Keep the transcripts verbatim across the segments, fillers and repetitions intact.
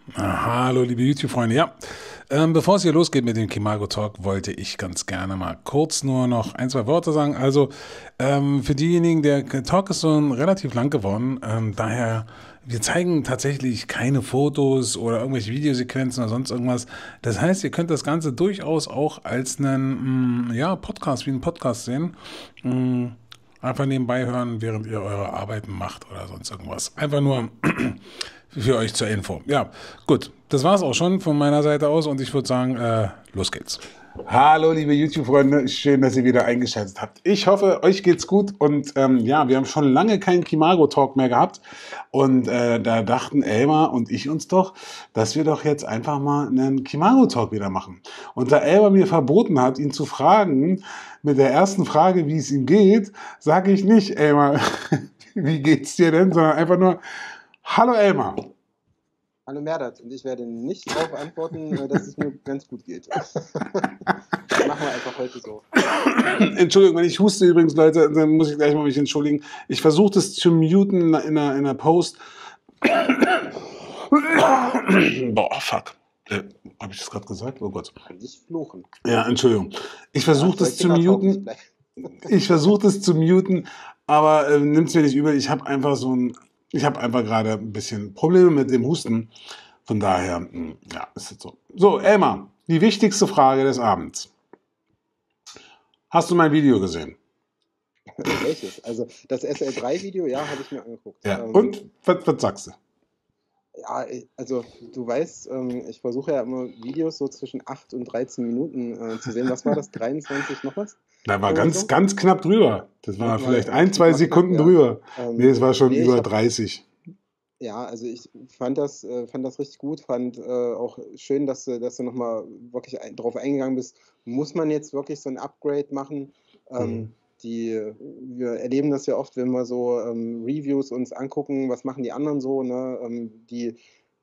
Ah, hallo, liebe YouTube-Freunde. Ja, ähm, bevor es hier losgeht mit dem Kimago Talk, wollte ich ganz gerne mal kurz nur noch ein, zwei Worte sagen. Also, ähm, für diejenigen, der Talk ist so relativ lang geworden. Ähm, daher, wir zeigen tatsächlich keine Fotos oder irgendwelche Videosequenzen oder sonst irgendwas. Das heißt, ihr könnt das Ganze durchaus auch als einen, mh, ja, Podcast, wie einen Podcast sehen. Mh, Einfach nebenbei hören, während ihr eure Arbeiten macht oder sonst irgendwas. Einfach nur für euch zur Info. Ja, gut. Das war es auch schon von meiner Seite aus und ich würde sagen, äh, los geht's. Hallo, liebe YouTube-Freunde. Schön, dass ihr wieder eingeschaltet habt. Ich hoffe, euch geht's gut und ähm, ja, wir haben schon lange keinen Kimago-Talk mehr gehabt und äh, da dachten Elmar und ich uns doch, dass wir doch jetzt einfach mal einen Kimago-Talk wieder machen. Und da Elmar mir verboten hat, ihn zu fragen, mit der ersten Frage, wie es ihm geht, sage ich nicht, Elmar, wie geht's dir denn, sondern einfach nur, hallo Elmar. Hallo Merdat, und ich werde nicht darauf antworten, dass es mir ganz gut geht. Das machen wir einfach heute so. Entschuldigung, wenn ich huste übrigens, Leute, dann muss ich gleich mal mich entschuldigen. Ich versuche das zu muten in einer, in einer Post. Boah, fuck. Äh, Habe ich das gerade gesagt? Oh Gott. Kann nicht fluchen. Ja, Entschuldigung. Ich versuche das zu muten. Ich versuche das zu muten, aber äh, nimmt es mir nicht übel. Ich habe einfach so ein... Ich habe einfach gerade ein bisschen Probleme mit dem Husten. Von daher, mh, ja, ist es so. So, Elmar, die wichtigste Frage des Abends. Hast du mein Video gesehen? Welches? Also das S L drei Video, ja, habe ich mir angeguckt. Ja, ähm, und? Was, was sagst du? Ja, also du weißt, ähm, ich versuche ja immer Videos so zwischen acht und dreizehn Minuten äh, zu sehen. Was war das? dreiundzwanzig noch was? Da war ganz, ganz knapp drüber. Das war Das vielleicht war ein, zwei Sekunden knapp, ja. drüber. Ähm, Nee, es war schon nee, über hab, dreißig. Ja, also ich fand das, äh, fand das richtig gut, fand äh, auch schön, dass du, dass du nochmal wirklich ein, drauf eingegangen bist. Muss man jetzt wirklich so ein Upgrade machen? Ähm, Mhm. die, wir erleben das ja oft, wenn wir so ähm, Reviews uns angucken, was machen die anderen so, ne? Ähm, die,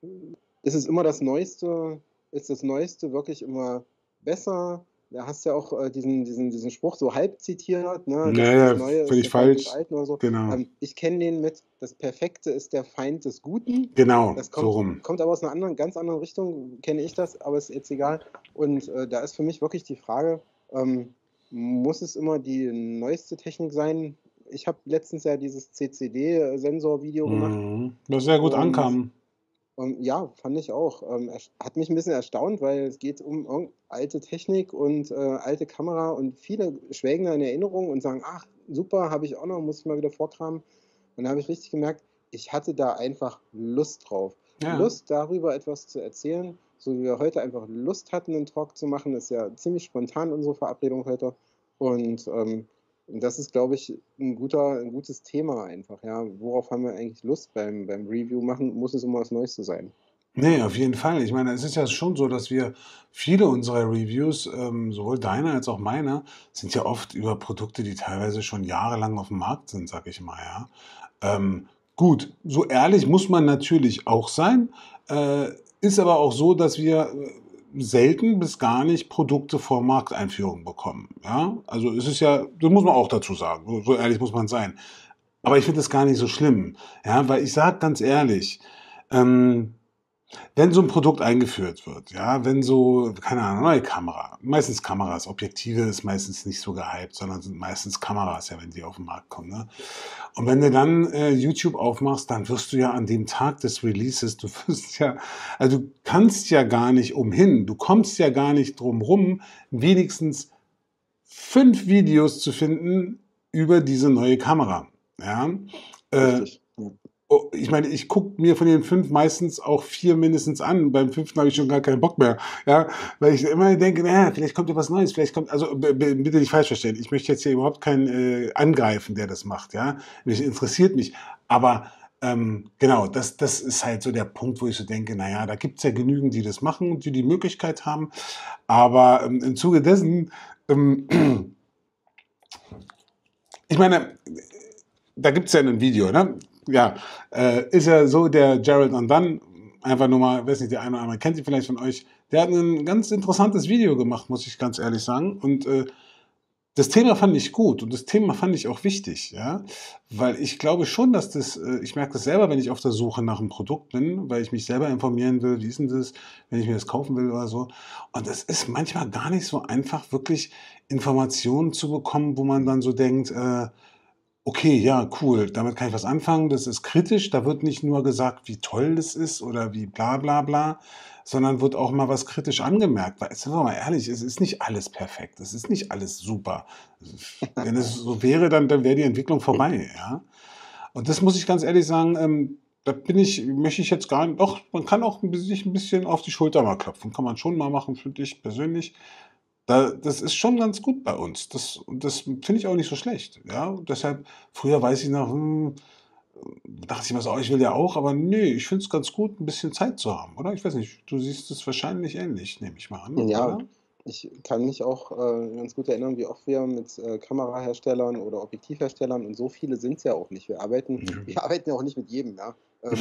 ist es immer das Neueste? Ist das Neueste wirklich immer besser? Da hast du ja auch äh, diesen, diesen, diesen Spruch so halb zitiert, ne? Das, Naja, das Neue ist völlig der Feind des falsch. Alten oder so. Genau. Ähm, ich kenne den mit, das Perfekte ist der Feind des Guten. Genau, Das so kommt, rum. kommt aber aus einer anderen, ganz anderen Richtung, kenne ich das, aber ist jetzt egal. Und äh, da ist für mich wirklich die Frage, ähm, muss es immer die neueste Technik sein? Ich habe letztens ja dieses C C D-Sensor-Video gemacht. Mhm. Das sehr gut Und ankam. ähm, ja, fand ich auch. Ähm, erst- hat mich ein bisschen erstaunt, weil es geht um irgend- alte Technik und äh, alte Kamera und viele schwelgen da in Erinnerung und sagen, ach, super, habe ich auch noch, muss ich mal wieder vorkramen. Und da habe ich richtig gemerkt, ich hatte da einfach Lust drauf. Ja. Lust darüber etwas zu erzählen, so wie wir heute einfach Lust hatten, einen Talk zu machen. Ist ja ziemlich spontan unsere Verabredung heute. Und ähm, das ist, glaube ich, ein guter, ein gutes Thema einfach. Ja, worauf haben wir eigentlich Lust beim, beim Review machen? Muss es immer das Neueste sein? Nee, auf jeden Fall. Ich meine, es ist ja schon so, dass wir viele unserer Reviews, ähm, sowohl deine als auch meine, sind ja oft über Produkte, die teilweise schon jahrelang auf dem Markt sind, sag ich mal, ja. Ähm, gut, so ehrlich muss man natürlich auch sein. Äh, ist aber auch so, dass wir äh, selten bis gar nicht Produkte vor Markteinführung bekommen. Ja, also es ist ja, das muss man auch dazu sagen. So, so ehrlich muss man sein. Aber ich finde das gar nicht so schlimm. Ja, weil ich sage ganz ehrlich, ähm, wenn so ein Produkt eingeführt wird, ja, wenn so, keine Ahnung, neue Kamera, meistens Kameras, Objektive ist meistens nicht so gehypt, sondern sind meistens Kameras, ja, wenn die auf den Markt kommen, ne? Und wenn du dann äh, YouTube aufmachst, dann wirst du ja an dem Tag des Releases, du wirst ja, also du kannst ja gar nicht umhin, du kommst ja gar nicht drum rum, wenigstens fünf Videos zu finden über diese neue Kamera, ja. Äh, Richtig. Ja. Oh, ich meine, ich gucke mir von den fünf meistens auch vier mindestens an. Beim fünften habe ich schon gar keinen Bock mehr. Ja, weil ich immer denke, naja, vielleicht kommt ja was Neues, vielleicht kommt, also b- b- bitte nicht falsch verstehen. Ich möchte jetzt hier überhaupt keinen äh, angreifen, der das macht. Ja, mich interessiert mich. Aber ähm, genau, das, das ist halt so der Punkt, wo ich so denke, naja, da gibt es ja genügend, die das machen und die die Möglichkeit haben. Aber ähm, im Zuge dessen, ähm, ich meine, da gibt es ja ein Video, ne? Ja, äh, ist ja so, der Gerald Undone, einfach nur mal, weiß nicht, der eine oder andere kennt ihn vielleicht von euch, der hat ein ganz interessantes Video gemacht, muss ich ganz ehrlich sagen. Und äh, das Thema fand ich gut und das Thema fand ich auch wichtig, ja, weil ich glaube schon, dass das, äh, ich merke das selber, wenn ich auf der Suche nach einem Produkt bin, weil ich mich selber informieren will, wie ist denn das, wenn ich mir das kaufen will oder so. Und es ist manchmal gar nicht so einfach, wirklich Informationen zu bekommen, wo man dann so denkt, äh, okay, ja, cool, damit kann ich was anfangen. Das ist kritisch. Da wird nicht nur gesagt, wie toll das ist oder wie bla bla bla, sondern wird auch mal was kritisch angemerkt. Weil, sind wir mal ehrlich, es ist nicht alles perfekt. Es ist nicht alles super. Wenn es so wäre, dann, dann wäre die Entwicklung vorbei, ja. Und das muss ich ganz ehrlich sagen, ähm, da bin ich, möchte ich jetzt gar nicht, doch, man kann auch ein bisschen- sich ein bisschen auf die Schulter mal klopfen. Kann man schon mal machen, finde ich persönlich. Da, das ist schon ganz gut bei uns. Das, und das finde ich auch nicht so schlecht. Ja, und deshalb, früher weiß ich noch, hm, dachte ich mir so, oh, ich will ja auch, aber nee, ich finde es ganz gut, ein bisschen Zeit zu haben, oder? Ich weiß nicht, du siehst es wahrscheinlich ähnlich, nehme ich mal an, Ja, oder? ich kann mich auch, äh, ganz gut erinnern, wie oft wir mit, äh, Kameraherstellern oder Objektivherstellern, und so viele sind's ja auch nicht. Wir arbeiten wir arbeiten ja auch nicht mit jedem, ja. Ähm,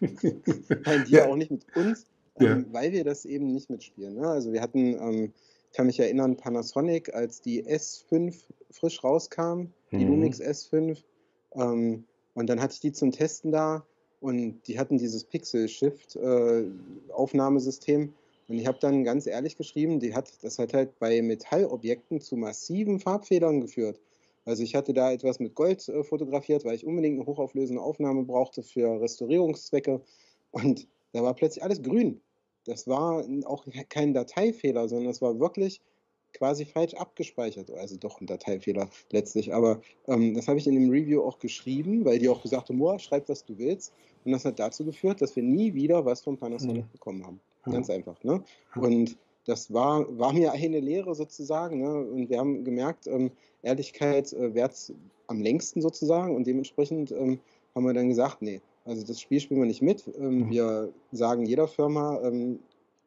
Nein, die ja Ja, auch nicht mit uns, ja. ähm, weil wir das eben nicht mitspielen, ne? Also, wir hatten, ähm ich kann mich erinnern, Panasonic, als die S fünf frisch rauskam, die Lumix Mhm. S fünf, ähm, und dann hatte ich die zum Testen da und die hatten dieses Pixel Shift, äh, Aufnahmesystem, und ich habe dann ganz ehrlich geschrieben, die hat das hat halt bei Metallobjekten zu massiven Farbfehlern geführt. Also, ich hatte da etwas mit Gold, äh, fotografiert, weil ich unbedingt 'ne hochauflösende Aufnahme brauchte für Restaurierungszwecke, und da war plötzlich alles grün. Das war n auch kein Dateifehler, sondern das war wirklich quasi falsch abgespeichert. Also doch 'n Dateifehler letztlich, aber, ähm, das habe ich in dem Review auch geschrieben, weil die auch gesagt haben: „Boah, schreib, was du willst.“ Und das hat dazu geführt, dass wir nie wieder was von Mhm. Panasonic bekommen haben. Ja, Ganz einfach, ne? ja. Und das war war mir eine Lehre sozusagen, ne? Und wir haben gemerkt, ähm, Ehrlichkeit, äh, währt's am längsten sozusagen, und dementsprechend, ähm, haben wir dann gesagt: „Ne, also das Spiel spielen wir nicht mit.“ Ähm, Mhm. wir sagen jeder Firma, ähm,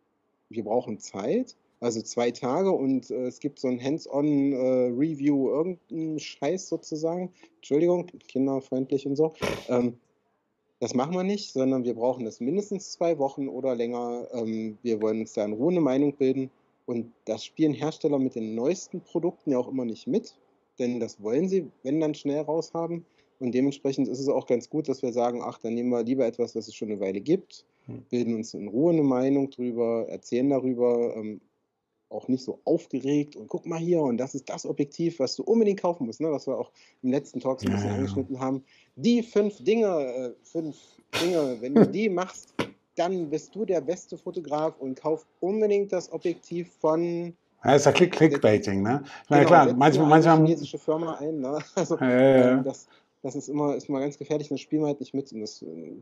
wir brauchen Zeit, also zwei Tage, und, äh, es gibt so 'n Hands-on, äh, Review irgend 'n Scheiß sozusagen. Entschuldigung, kinderfreundlich und so. Ähm, das machen wir nicht, sondern wir brauchen das mindestens zwei Wochen oder länger. Ähm, wir wollen uns da in Ruhe 'ne Meinung bilden, und das spielen Hersteller mit den neuesten Produkten ja auch immer nicht mit, denn das wollen sie, wenn dann schnell raushaben, und dementsprechend ist es auch ganz gut, dass wir sagen: „Ach, dann nehmen wir lieber etwas, was es schon 'ne Weile gibt, Mhm. bilden uns in Ruhe 'ne Meinung drüber, erzählen darüber, ähm, auch nicht so aufgeregt und guck mal hier und das ist das Objektiv, was du unbedingt kaufen musst“, ne, was wir auch im letzten Talk so 'n Ja, bisschen ja, ja. angeschnitten haben. Die fünf Dinge, äh, fünf Dinge, wenn du die machst, dann bist du der beste Fotograf und kauf unbedingt das Objektiv von Ja, ist ja Click setz Clickbaiting, ne? Ich meine, genau, klar, setz dir manchmal, eine manchmal, chinesische Firma ein, ne? Also, ja, ja, ähm, ja. das das ist immer ist immer ganz gefährlich, das spielen wir halt nicht mit, und das, äh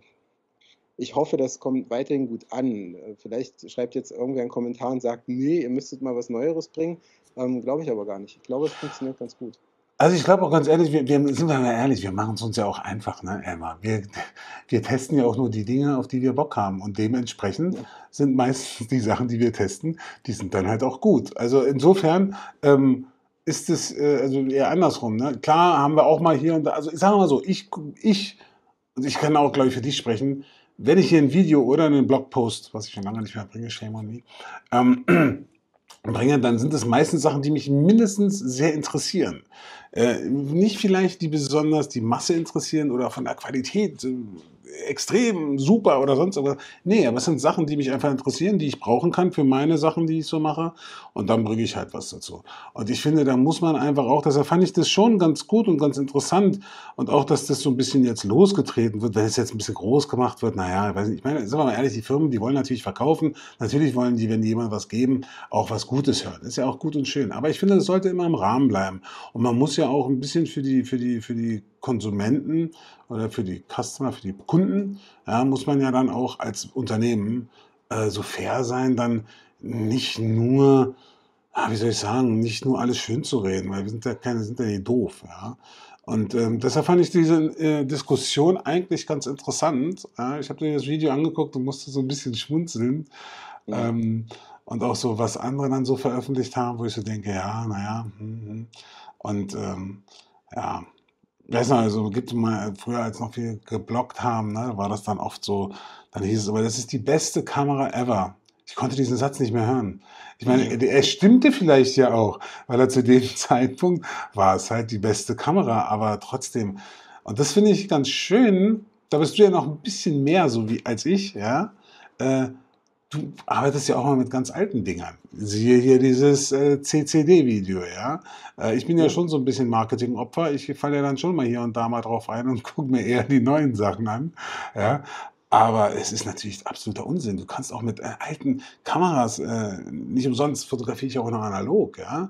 ich hoffe, das kommt weiterhin gut an. Äh, vielleicht schreibt jetzt irgendwer 'n Kommentar und sagt: „Ne, ihr müsstet mal was Neueres bringen.“ Ähm, glaube ich aber gar nicht. Ich glaube, es funktioniert ganz gut. Also, ich glaube auch ganz ehrlich, wir wir sind wir mal ehrlich, wir machen's uns ja auch einfach, ne, Emma. Wir wir testen ja auch nur die Dinge, auf die wir Bock haben und dementsprechend Ja. sind meistens die Sachen, die wir testen, die sind dann halt auch gut. Also, insofern, ähm, ist es, äh, also eher andersrum, ne? Klar haben wir auch mal hier und da, also, sagen wir mal so, ich gu ich und ich kann auch, glaube ich, für dich sprechen, wenn ich hier 'n Video oder 'nen Blogpost, was ich schon lange nicht mehr bringe, shame on me, ähm, bringe, dann sind es meistens Sachen, die mich mindestens sehr interessieren. Äh, nicht vielleicht die besonders die Masse interessieren oder von der Qualität, äh, extrem super oder sonst irgendwas. Ne, aber es sind Sachen, die mich einfach interessieren, die ich brauchen kann für meine Sachen, die ich so mache, und dann bringe ich halt was dazu. Und ich finde, da muss man einfach auch, deshalb fand ich das schon ganz gut und ganz interessant, und auch, dass das so 'n bisschen jetzt losgetreten wird, wenn es jetzt 'n bisschen groß gemacht wird, na ja, weiß nicht. Ich meine, sind wir mal ehrlich, die Firmen, die wollen natürlich verkaufen. Natürlich wollen die, wenn die jemandem was geben, auch was Gutes hören. Ist ja auch gut und schön. Aber ich finde, das sollte immer im Rahmen bleiben. Und man muss ja auch 'n bisschen für die für die für die Konsumenten oder für die Customer, für die Kunden, ja, muss man ja dann auch als Unternehmen, äh, so fair sein, dann nicht nur, ah, wie soll ich sagen, nicht nur alles schönzureden, weil wir sind ja keine sind ja nicht doof, ja? Und, ähm, deshalb fand ich diese, äh, Diskussion eigentlich ganz interessant, ja? Ich habe mir das Video angeguckt und musste so 'n bisschen schmunzeln, Mhm. ähm, und auch so, was andere dann so veröffentlicht haben, wo ich so denke: „Ja, na ja, mhm, mhm.“ Und, ähm, ja, weiß noch, also, gibt mal früher, als noch wir gebloggt haben, ne, war das dann oft so, dann hieß es immer: „Das ist die beste Kamera ever.“ Ich konnte diesen Satz nicht mehr hören. Ich meine, er, er stimmte vielleicht ja auch, weil er zu dem Zeitpunkt war es halt die beste Kamera, aber trotzdem. Und das finde ich ganz schön. Da bist du ja noch ein bisschen mehr so wie als ich, ja. Äh, Du arbeitest ja auch mal mit ganz alten Dingern. Siehe hier dieses äh, C C D-Video, ja. Äh, ich bin ja Ja, schon so ein bisschen Marketingopfer. Ich falle ja dann schon mal hier und da mal drauf ein und gucke mir eher die neuen Sachen an, ja. Aber es ist natürlich absoluter Unsinn. Du kannst auch mit äh, alten Kameras, äh, nicht umsonst fotografiere ich auch noch analog, ja,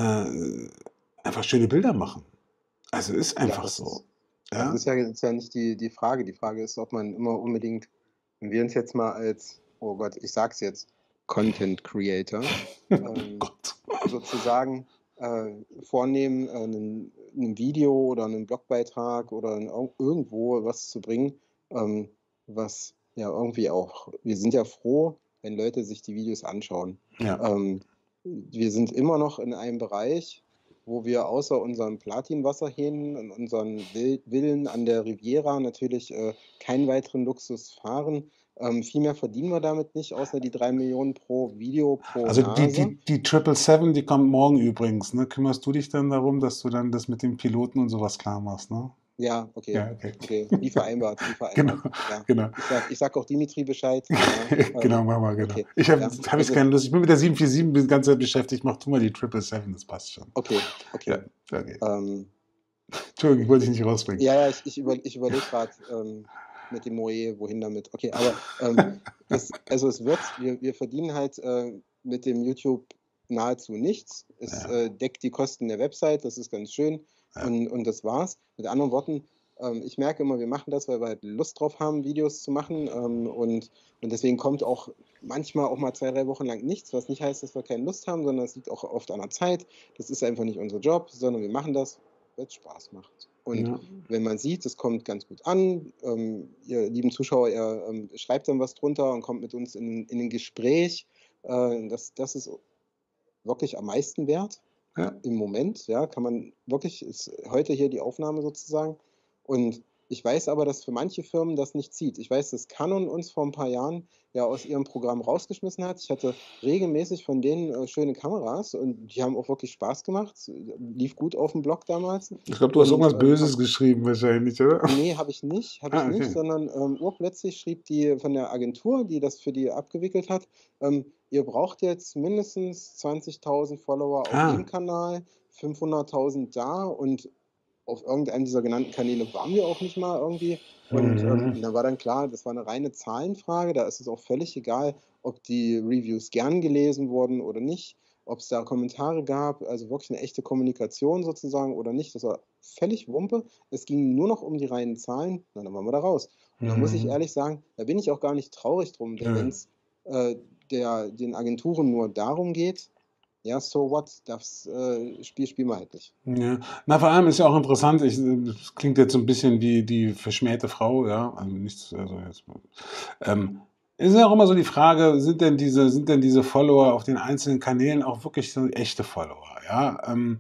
äh, einfach schöne Bilder machen. Also ist ja, einfach das so, ist, das ja. ist ja, ist ja nicht die, die Frage. Die Frage ist, ob man immer unbedingt, wenn wir uns jetzt mal als, oh Gott, ich sag's jetzt, Content Creator ähm, Gott. sozusagen äh, vornehmen, äh, ein, ein Video oder einen Blogbeitrag oder ein, ir- irgendwo was zu bringen, ähm, was ja irgendwie auch, wir sind ja froh, wenn Leute sich die Videos anschauen. Ja, Ähm, wir sind immer noch in einem Bereich, wo wir außer unseren Platinwasserhähnen und unseren Vil- Villen an der Riviera natürlich äh, keinen weiteren Luxus fahren. Ähm, viel mehr verdienen wir damit nicht, außer die drei Millionen pro Video pro also die, Nase. die, die sieben sieben sieben, die kommt morgen übrigens, ne? Kümmerst du dich dann darum, dass du dann das mit dem Piloten und sowas klar machst, ne? Ja, okay, Ja, okay. okay, wie vereinbart, wie Genau, vereinbart. Ja, genau. ich sag, ich sag auch Dimitri Bescheid. Ja, Genau, ähm, mach mal, genau. okay, Ich habe ja, hab jetzt also, keine Lust. Ich bin mit der sieben vier sieben die ganze Zeit beschäftigt. Mach du mal die sieben sieben sieben, das passt schon. okay, Ja, okay. okay. Ähm, Entschuldigung, ich wollte dich nicht rausbringen. ja, ja, ich, ich, über, ich überlege gerade ähm, mit dem Moe, wohin damit. Okay, aber ähm, es, also es wird, wir, wir verdienen halt äh, mit dem YouTube nahezu nichts. Es Ja, äh, deckt die Kosten der Website, das ist ganz schön. ja. Und, und das war's. Mit anderen Worten, ähm, ich merke immer, wir machen das, weil wir halt Lust drauf haben, Videos zu machen. Ähm, und, und deswegen kommt auch manchmal auch mal zwei, drei Wochen lang nichts, was nicht heißt, dass wir keine Lust haben, sondern es liegt auch oft an der Zeit. Das ist einfach nicht unser Job, sondern wir machen das, weil es Spaß macht. Und Ja. wenn man sieht, es kommt ganz gut an, ähm, ihr lieben Zuschauer, ihr ähm, schreibt dann was drunter und kommt mit uns in, in ein Gespräch, äh, das, das ist wirklich am meisten wert Ja. im Moment, ja, kann man wirklich, ist heute hier die Aufnahme sozusagen. Und ich weiß aber, dass für manche Firmen das nicht zieht. Ich weiß, dass Canon uns vor ein paar Jahren ja aus ihrem Programm rausgeschmissen hat. Ich hatte regelmäßig von denen äh, schöne Kameras und die haben auch wirklich Spaß gemacht. Lief gut auf dem Blog damals. Ich glaube, du hast Und irgendwas ähm, Böses hab, geschrieben wahrscheinlich, oder? nee, habe ich nicht, habe ich Ah, nicht, okay. sondern ähm, urplötzlich schrieb die von der Agentur, die das für die abgewickelt hat, ähm, ihr braucht jetzt mindestens zwanzigtausend Follower auf Ah. dem Kanal, fünfhunderttausend da und auf irgendeinem dieser genannten Kanäle waren wir auch nicht mal irgendwie. Und ähm, Mhm. da war dann klar, das war eine reine Zahlenfrage. Da ist es auch völlig egal, ob die Reviews gern gelesen wurden oder nicht, ob es da Kommentare gab, also wirklich eine echte Kommunikation sozusagen oder nicht. Das war völlig Wumpe. Es ging nur noch um die reinen Zahlen. Na, dann waren wir da raus. Und da muss ich Mhm. ehrlich sagen, da bin ich auch gar nicht traurig drum, denn Ja. wenn es äh, der, den Agenturen nur darum geht, ja, so what, das äh, Spiel spielen wir halt nicht. Ja. Na, vor allem ist ja auch interessant, ich, das klingt jetzt so ein bisschen wie die verschmähte Frau, ja, also nichts, also jetzt, ähm, ist ja auch immer so die Frage, sind denn diese, sind denn diese Follower auf den einzelnen Kanälen auch wirklich so echte Follower, ja, ähm,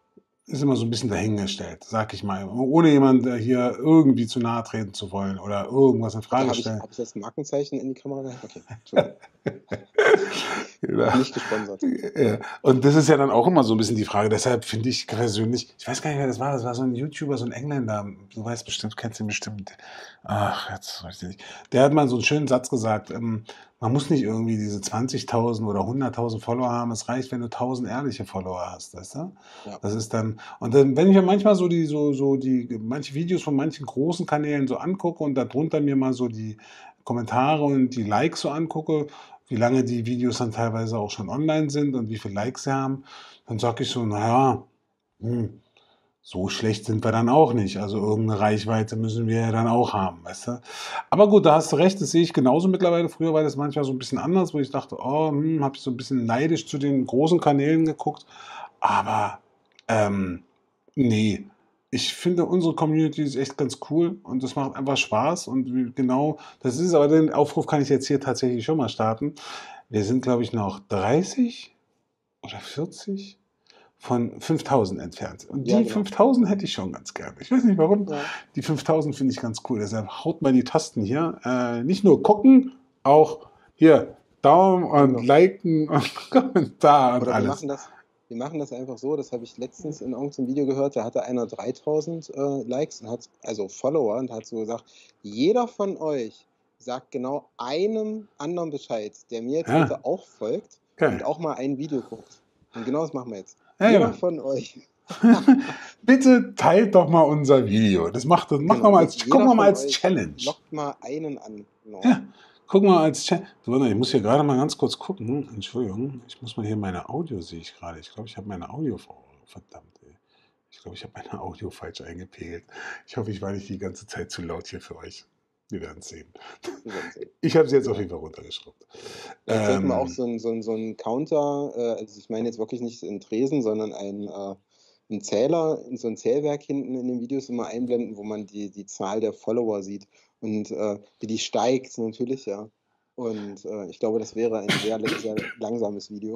ist immer so ein bisschen dahingestellt, sag ich mal, ohne jemand hier irgendwie zu nahe treten zu wollen oder irgendwas in Warte, Frage habe ich, stellen. hab ich jetzt ein Markenzeichen in die Kamera gehalten? Okay, Entschuldigung. Genau. Nicht gesponsert. Ja. Und das ist ja dann auch immer so ein bisschen die Frage. Deshalb finde ich persönlich, ich weiß gar nicht, wer das war. Das war so ein YouTuber, so ein Engländer. Du weißt bestimmt, kennst ihn bestimmt. Ach, jetzt weiß ich nicht. Der hat mal so einen schönen Satz gesagt. Ähm, man muss nicht irgendwie diese zwanzigtausend oder hunderttausend Follower haben. Es reicht, wenn du tausend ehrliche Follower hast, weißt du? Ja. Das ist dann, und dann, wenn ich mir manchmal so die, so, so die, manche Videos von manchen großen Kanälen so angucke und darunter mir mal so die Kommentare und die Likes so angucke, wie lange die Videos dann teilweise auch schon online sind und wie viele Likes sie haben, dann sage ich so, naja, hm, so schlecht sind wir dann auch nicht. Also irgendeine Reichweite müssen wir ja dann auch haben, weißt du? Aber gut, da hast du recht, das sehe ich genauso mittlerweile. Früher war das manchmal so ein bisschen anders, wo ich dachte, oh, hm, habe ich so ein bisschen neidisch zu den großen Kanälen geguckt. Aber ähm, nee, ich finde unsere Community ist echt ganz cool und das macht einfach Spaß und wie- genau, das ist aber den Aufruf kann ich jetzt hier tatsächlich schon mal starten. Wir sind, glaube ich, noch dreißig oder vierzig von fünftausend entfernt. Und Ja, die genau. fünftausend hätte ich schon ganz gerne. Ich weiß nicht warum. Ja. Die fünftausend finde ich ganz cool. Deshalb haut mal die Tasten hier. Äh, nicht nur gucken, auch hier Daumen und Genau. Liken und Kommentar und Oder wir alles. machen das, wir machen das einfach so, das habe ich letztens in irgendeinem Video gehört, da hatte einer dreitausend äh, Likes und hat, also Follower, und hat so gesagt, jeder von euch sagt genau einem anderen Bescheid, der mir jetzt Ja, bitte auch folgt und geil. auch mal ein Video guckt. Und genau das machen wir jetzt. Ja, Jeder genau. von euch, Bitte teilt doch mal unser Video. Das macht, das macht genau, mal je, als, gucken jeder wir mal von als euch Challenge. lockt mal einen an. Genau. Ja, guck mal als Challenge. Du, warte, ich muss hier gerade mal ganz kurz gucken. Entschuldigung, ich muss mal hier meine Audio, sehe ich gerade. Ich glaube, ich habe meine Audio, verdammt, ey. Ich glaube, ich habe meine Audio falsch eingepegelt. Ich hoffe, ich war nicht die ganze Zeit zu laut hier für euch. Wir werden es sehen. Wir werden sehen. Ich habe sie jetzt auf Genau. jeden Fall runtergeschraubt. Vielleicht sollten wir auch Ähm, so einen so einen- so einen Counter, äh, also ich meine jetzt wirklich nicht einen Tresen, sondern einen, äh, einen Zähler, so ein Zählwerk hinten in den Videos immer einblenden, wo man die, die Zahl der Follower sieht und äh, wie die steigt natürlich, ja. Und äh, ich glaube, das wäre ein sehr, sehr langsames Video.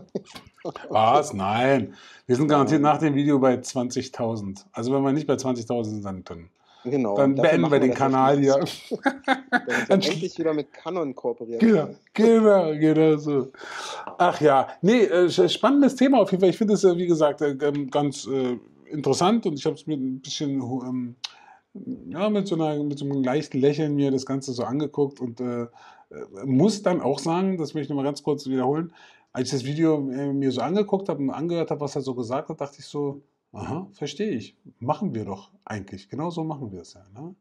was? Nein. Wir sind garantiert Ja, nach dem Video bei zwanzigtausend. Also wenn wir nicht bei zwanzigtausend sind, dann, dann, genau, dann dafür beenden wir machen wir den das ja Kanal hier. schließlich, damit wir Dann schl- endlich wieder mit Canon kooperieren Genau, können. genau, genau so. Ach ja, nee, äh, sch- spannendes Thema auf jeden Fall. Ich finde es, äh, wie gesagt, äh, ähm, ganz äh, interessant und ich habe es mir ein bisschen, ähm, ja, mit so einer, mit so einem leichten Lächeln mir das Ganze so angeguckt und äh, äh, muss dann auch sagen, das möchte ich nochmal ganz kurz wiederholen, als ich das Video äh, mir so angeguckt habe und angehört habe, was er so gesagt hat, dachte ich so, aha, verstehe ich. Machen wir doch eigentlich. Genau so machen wir es ja. Ne?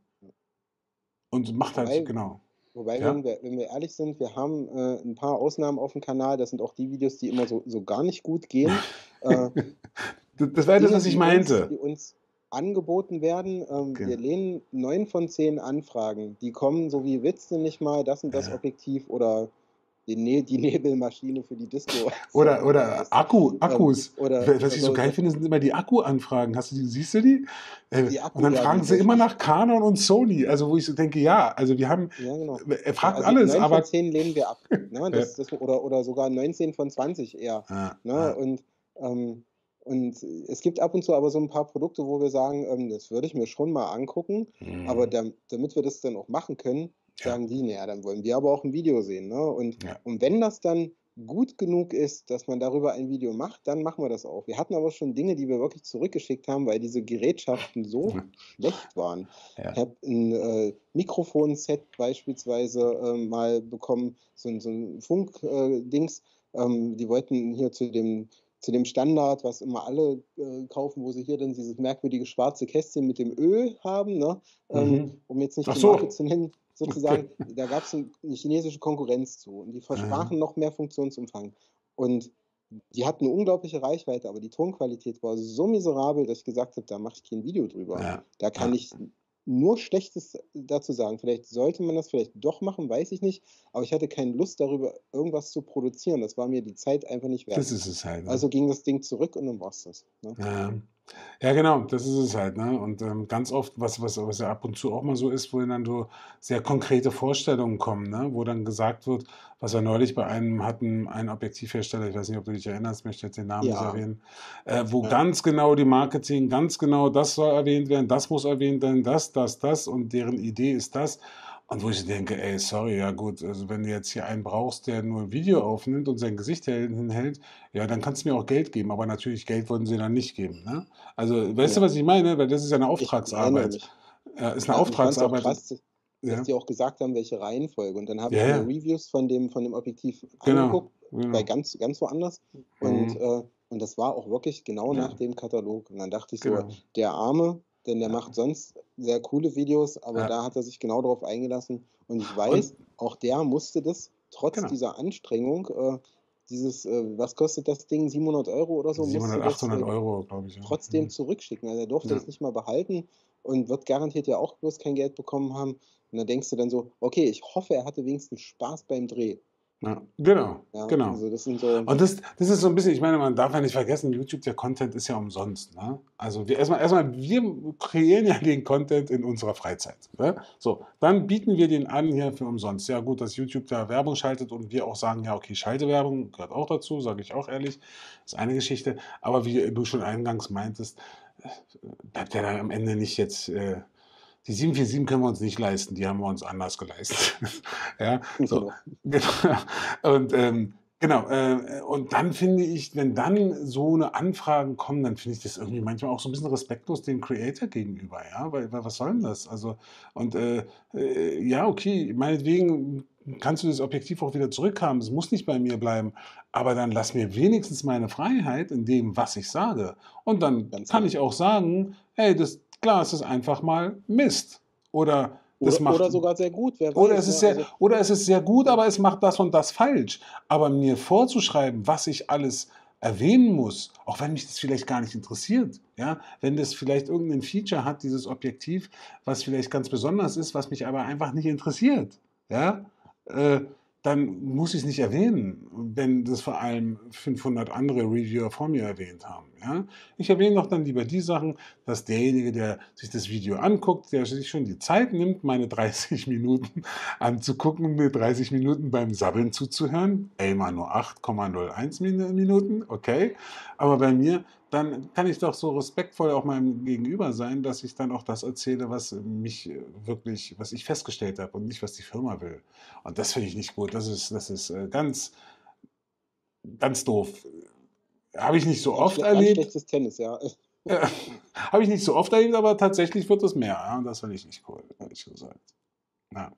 Und macht halt, Wobei, genau. Wobei, Ja. wenn wir, wenn wir ehrlich sind, wir haben äh, ein paar Ausnahmen auf dem Kanal. Das sind auch die Videos, die immer so, so gar nicht gut gehen. Äh, Das, das war das, Dinge, was ich die uns, meinte. die uns angeboten werden. Ähm, Okay. wir lehnen neun von zehn Anfragen. Die kommen so wie Witze nicht mal, das und das Ja. Objektiv oder die, ne die Nebelmaschine für die Disco. Oder, oder Akku, ähm, Akkus. oder, Was oder ich so geil so, finde, sind immer die Akku-Anfragen. Hast du die, siehst du die? Äh, die Und Akku, dann ja, fragen die, sie das, immer nach Canon und Sony. Also wo ich so denke, ja, also wir haben, ja, genau. er Ja, fragt also alles, neun von aber zehn lehnen wir ab. Ne? ja, Das, das, oder, oder sogar neunzehn von zwanzig eher. ja, Ne? ja, Und, ähm, und es gibt ab und zu aber so ein paar Produkte, wo wir sagen, ähm, das würde ich mir schon mal angucken, aber mhm, dam- damit wir das dann auch machen können, ja, sagen die, naja, dann wollen wir aber auch ein Video sehen. Ne? Und, ja. und wenn das dann gut genug ist, dass man darüber ein Video macht, dann machen wir das auch. Wir hatten aber schon Dinge, die wir wirklich zurückgeschickt haben, weil diese Gerätschaften so schlecht waren. Ja. Ich habe ein äh, Mikrofonset beispielsweise äh, mal bekommen, so, ein- so ein Funk-Dings. Ähm, die wollten hier zu dem, zu dem Standard, was immer alle äh, kaufen, wo sie hier dann dieses merkwürdige schwarze Kästchen mit dem Ö haben, ne? ähm, Mhm. um jetzt nicht Ach die Marke so. zu nennen, Okay. sozusagen. Da gab es ein, eine chinesische Konkurrenz zu und die versprachen noch mehr Funktionsumfang. Und die hatten eine unglaubliche Reichweite, aber die Tonqualität war so miserabel, dass ich gesagt habe, da mache ich kein Video drüber. Ja. Da kann Ja. ich nur Schlechtes dazu sagen. Vielleicht sollte man das vielleicht doch machen, weiß ich nicht. Aber ich hatte keine Lust darüber, irgendwas zu produzieren. Das war mir die Zeit einfach nicht wert. Das ist es halt. Ne? Also ging das Ding zurück und dann war es das. Ne? Ja. Ja, genau, das ist es halt. Ne? Und ähm, ganz oft, was, was, was ja ab und zu auch mal so ist, wo dann so sehr konkrete Vorstellungen kommen, ne? Wo dann gesagt wird, was wir neulich bei einem hatten, ein Objektivhersteller, ich weiß nicht, ob du dich erinnerst, möchte jetzt den Namen nicht Ja, erwähnen, äh, wo ja, ganz genau die Marketing, ganz genau das soll erwähnt werden, das muss erwähnt werden, das, das, das und deren Idee ist das. Und wo ich denke, ey, sorry, ja gut, also wenn du jetzt hier einen brauchst, der nur ein Video aufnimmt und sein Gesicht hinhält, ja, dann kannst du mir auch Geld geben, aber natürlich Geld wollen sie dann nicht geben. Ne? Also, weißt du, ja. was ich meine? Weil das ist ja eine Ich erinnere Auftragsarbeit. mich. Ja, ist eine Ja, und ich fand es auch Auftragsarbeit. krass, dass Ja, die auch gesagt haben, welche Reihenfolge. Und dann habe ja, ich mir ja, Reviews von dem, von dem Objektiv genau, angeguckt, bei genau. ganz, ganz woanders. Und, Mhm. äh, und das war auch wirklich genau Ja, nach dem Katalog. Und dann dachte ich so, genau. der Arme, denn der Ja, macht sonst sehr coole Videos, aber ja. da hat er sich genau darauf eingelassen. Und ich Und weiß, auch der musste das trotz genau, dieser Anstrengung, äh, dieses, äh, was kostet das Ding, siebenhundert Euro oder so, musste siebenhundert, das achthundert äh, Euro, glaube ich. Ja. trotzdem Mhm. zurückschicken. Also er durfte Ja, das nicht mal behalten und wird garantiert ja auch bloß kein Geld bekommen haben. Und dann denkst du dann so, okay, ich hoffe, er hatte wenigstens Spaß beim Dreh. ja, genau, Ja, genau. also das sind so, Und das, das ist so ein bisschen, ich meine, man darf ja nicht vergessen, YouTube, der Content ist ja umsonst. Ne? Also wir erstmal, erstmal, wir kreieren ja den Content in unserer Freizeit. Ne? So, dann bieten wir den an hier für umsonst. Ja gut, dass YouTube da Werbung schaltet und wir auch sagen, ja okay, Schaltewerbung gehört auch dazu, sage ich auch ehrlich, ist eine Geschichte. Aber wie du schon eingangs meintest, äh, bleibt ja dann am Ende nicht jetzt... Äh, Die sieben vier sieben können wir uns nicht leisten, die haben wir uns anders geleistet. Ja, so. Genau. Genau. Und ähm, genau, äh, und dann finde ich, wenn dann so eine Anfragen kommen, dann finde ich das irgendwie manchmal auch so ein bisschen respektlos dem Creator gegenüber, ja, weil weil was soll denn das? Also und, äh, äh, ja, okay, meinetwegen kannst du das Objektiv auch wieder zurückhaben, es muss nicht bei mir bleiben, aber dann lass mir wenigstens meine Freiheit in dem, was ich sage. Und dann Ganz kann genau. ich auch sagen: „Hey, das Glas ist einfach mal Mist." Oder das Oder macht oder sogar sehr gut, wer oder weiß, es ist ne? sehr Also, oder es ist sehr gut, ja, aber es macht das und das falsch. Aber mir vorzuschreiben, was ich alles erwähnen muss, auch wenn mich das vielleicht gar nicht interessiert, ja? Wenn das vielleicht irgendein Feature hat, dieses Objektiv, was vielleicht ganz besonders ist, was mich aber einfach nicht interessiert, ja? Äh, dann muss ich's nicht erwähnen, wenn das vor allem fünfhundert andere Reviewer vor mir erwähnt haben, ja? Ich erwähne doch dann lieber die Sachen, dass derjenige, der sich das Video anguckt, der sich schon die Zeit nimmt, meine dreißig Minuten anzugucken, mir dreißig Minuten beim Sabbeln zuzuhören. Ey, mal nur acht Komma null eins Min Minuten, okay. Aber bei mir, dann kann ich doch so respektvoll auch meinem Gegenüber sein, dass ich dann auch das erzähle, was mich äh, wirklich, was ich festgestellt habe und nicht, was die Firma will. Und das finde ich nicht gut. Das ist, das ist äh, ganz, ganz doof. Habe ich nicht so ganz oft schle ganz erlebt. schlechtes Tennis, ja. Ja, habe ich nicht so oft erlebt, aber tatsächlich wird es mehr. Ja, und das finde ich nicht cool, ehrlich gesagt. Ja.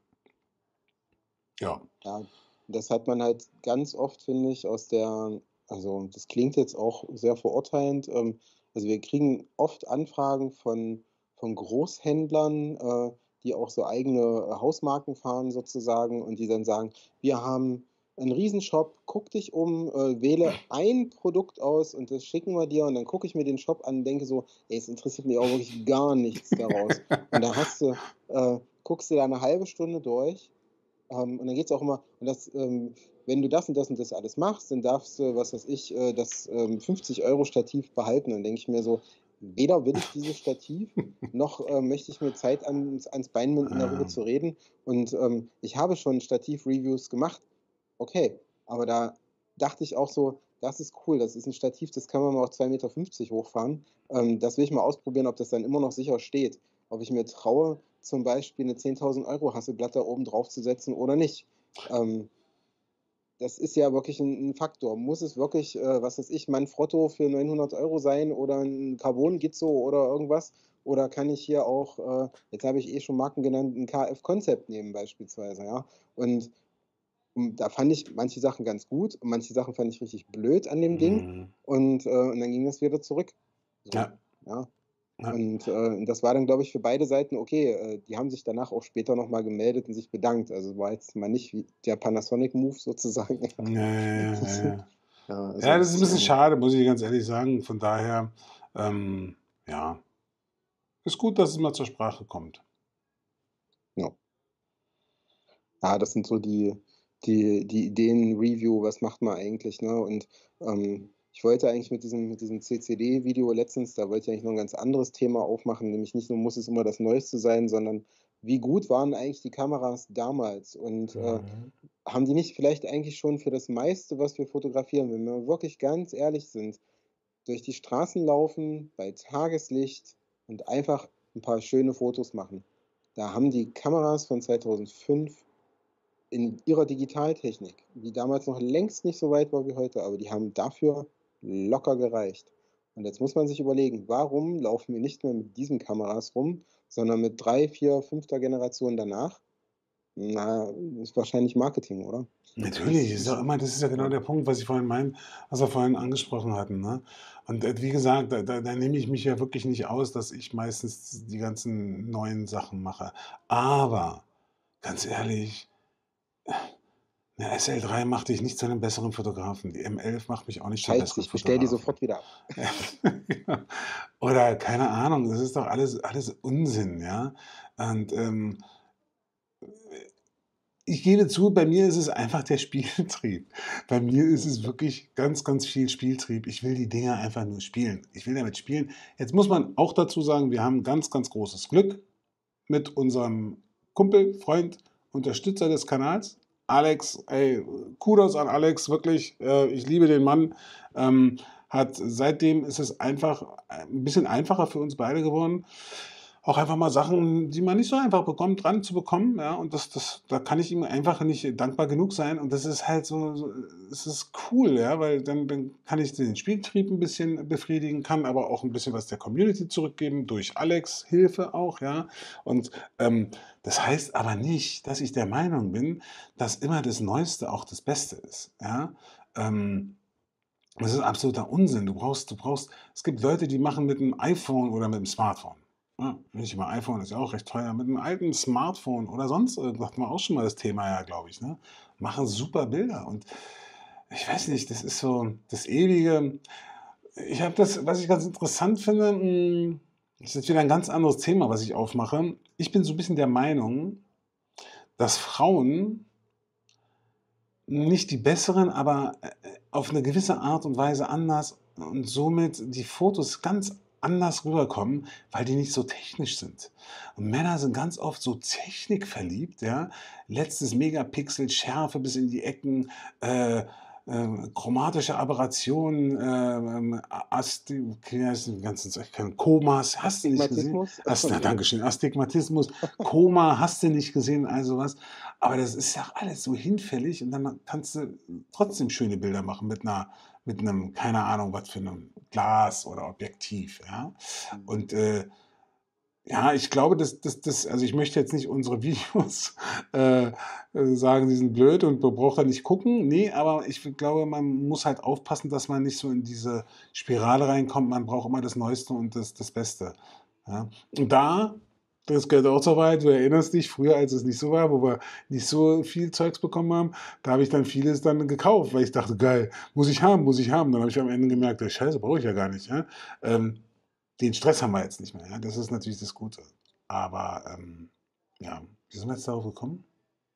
Ja. Ja, das hat man halt ganz oft, finde ich, aus der also, das klingt jetzt auch sehr verurteilend, ähm, also, wir kriegen oft Anfragen von von Großhändlern, äh, die auch so eigene, äh, Hausmarken fahren sozusagen und die dann sagen: „Wir haben einen Riesenshop, guck dich um, äh, wähle ein Produkt aus und das schicken wir dir." Und dann gucke ich mir den Shop an und denke so: „Ey, es interessiert mich auch wirklich gar nichts daraus." Und da hast du äh, guckst du da eine halbe Stunde durch. Ähm, und dann geht's auch immer und das, ähm wenn du das und das und das alles machst, dann darfst du, was weiß ich, äh, das, ähm, fünfzig Euro Stativ behalten. Dann denke ich mir so: „Weder will ich dieses Stativ, noch, äh, möchte ich mir Zeit ans ans Bein binden, darüber Ja. zu reden." Und, ähm, ich habe schon Stativ-Reviews gemacht, okay, aber da dachte ich auch so: „Das ist cool, das ist 'n Stativ, das kann man mal auf zwei Meter fünfzig hochfahren. Ähm, das will ich mal ausprobieren, ob das dann immer noch sicher steht, ob ich mir traue, zum Beispiel 'ne zehntausend Euro Hasselblatt da oben drauf zu setzen oder nicht." Ähm, das ist ja wirklich 'n 'n Faktor. Muss es wirklich, äh, was weiß ich, Manfrotto für neunhundert Euro sein oder 'n Carbon-Gizzo oder irgendwas? Oder kann ich hier auch, äh, jetzt habe ich eh schon Marken genannt, 'n K F Concept nehmen beispielsweise, ja? Und hm, da fand ich manche Sachen ganz gut und manche Sachen fand ich richtig blöd an dem Ding Mhm. und, äh und dann ging das wieder zurück. So, Ja, ja. ja. Und, äh, das war dann, glaube ich, für beide Seiten okay. Äh, die haben sich danach auch später noch mal gemeldet und sich bedankt. Also, war jetzt mal nicht wie der Panasonic-Move sozusagen, Ja, ja, ja. ja, ja. Ja, also Ja, das ist 'n das, bisschen äh schade, muss ich ganz ehrlich sagen. Von daher, ähm, ja, ist gut, dass es mal zur Sprache kommt. ja. Ja, das sind so die die die Ideen-Review, was macht man eigentlich, ne? Und, ähm, ich wollte eigentlich mit diesem mit diesem C C D-Video letztens da wollte ich eigentlich noch 'n ganz anderes Thema aufmachen, nämlich nicht nur muss es immer das Neueste sein, sondern wie gut waren eigentlich die Kameras damals? Und, äh, Mhm. haben die nicht vielleicht eigentlich schon für das meiste, was wir fotografieren, wenn wir wirklich ganz ehrlich sind, durch die Straßen laufen, bei Tageslicht und einfach 'n paar schöne Fotos machen. Da haben die Kameras von zweitausendfünf in ihrer Digitaltechnik, die damals noch längst nicht so weit war wie heute, aber die haben dafür locker gereicht. Und jetzt muss man sich überlegen, warum laufen wir nicht mehr mit diesen Kameras rum, sondern mit drei, vier, fünfter Generation danach? Na, ist wahrscheinlich Marketing, oder? Natürlich, Das ist ja ist immer das ist ja genau ja, der Punkt, was ich vorhin meinen was wir vorhin angesprochen hatten, ne? Und, äh, wie gesagt, da da da nehme ich mich ja wirklich nicht aus, dass ich meistens die ganzen neuen Sachen mache. Aber ganz ehrlich, 'ne S L drei macht dich nicht zu 'nem besseren Fotografen. Die M elf macht mich auch nicht zum scheiße, besseren ich bestelle die Fotografen. sofort wieder ab. Ja. Oder keine Ahnung, das ist doch alles alles Unsinn, ja? Und, ähm ich gebe zu, bei mir ist es einfach der Spieltrieb. Bei mir ist es wirklich ganz, ganz viel Spieltrieb. Ich will die Dinger einfach nur spielen. Ich will damit spielen. Jetzt muss man auch dazu sagen, wir haben ganz, ganz großes Glück mit unserem Kumpel, Freund, Unterstützer des Kanals. Alex, ey, Kudos an Alex, wirklich. Äh, ich liebe den Mann. Ähm, hat seitdem ist es einfach ein bisschen einfacher für uns beide geworden. auch einfach mal Sachen, die man nicht so einfach bekommt, dran zu bekommen, ja, und das das da kann ich ihm einfach nicht dankbar genug sein und das ist halt so so es ist cool, ja, weil dann dann kann ich den Spieltrieb 'n bisschen befriedigen, kann aber auch 'n bisschen was der Community zurückgeben durch Alex' Hilfe auch, ja. Und, ähm, das heißt aber nicht, dass ich der Meinung bin, dass immer das Neueste auch das Beste ist, ja? Ähm, das ist absoluter Unsinn. Du brauchst du brauchst es gibt Leute, die machen mit 'm iPhone oder mit 'm Smartphone, ne? Nicht mal iPhone ist ja auch recht teuer. Mit 'nem alten Smartphone oder sonst irgendwas hatten wir auch schon mal das Thema ja, glaube ich, ne? Machen super Bilder und ich weiß nicht, das ist so das ewige ich habe das was ich ganz interessant finde, hm, ist jetzt wieder 'n ganz anderes Thema, was ich aufmache. Ich bin so 'n bisschen der Meinung, dass Frauen nicht die besseren, aber, äh, äh, auf 'ne gewisse Art und Weise anders und somit die Fotos ganz anders rüberkommen, weil die nicht so technisch sind. Und Männer sind ganz oft so technikverliebt, ja? Letztes Megapixel, Schärfe bis in die Ecken, äh, ähm, chromatische Aberrationen, ähm, A Asti wie heißt die ganzen Zeug Komas, hast du nicht gesehen? Astigmatismus? Ast na, Ja. danke schön. Astigmatismus, Koma, hast du nicht gesehen, all so was. Aber das ist ja alles so hinfällig und dann kannst du trotzdem schöne Bilder machen mit 'ner mit 'nem, keine Ahnung, was für 'nem Glas oder Objektiv, ja? Mhm. Und, äh, ja, ich glaube, dass dass das also, ich möchte jetzt nicht unsere Videos, äh, äh, sagen, sie sind blöd und man braucht da nicht gucken. Ne, aber ich w glaube, man muss halt aufpassen, dass man nicht so in diese Spirale reinkommt. Man braucht immer das Neueste und das das Beste, ja? Und da das gehört auch so weit, du erinnerst dich früher, als es nicht so war, wo wir nicht so viel Zeugs bekommen haben, da habe ich dann vieles dann gekauft, weil ich dachte: „Geil, muss ich haben, muss ich haben.“ Dann habe ich am Ende gemerkt: „Ja, Scheiße, brauche ich ja gar nicht“, ja? Ähm, den Stress haben wir jetzt nicht mehr, ja? Das ist natürlich das Gute. Aber, ähm, ja, wie sind wir jetzt darauf gekommen?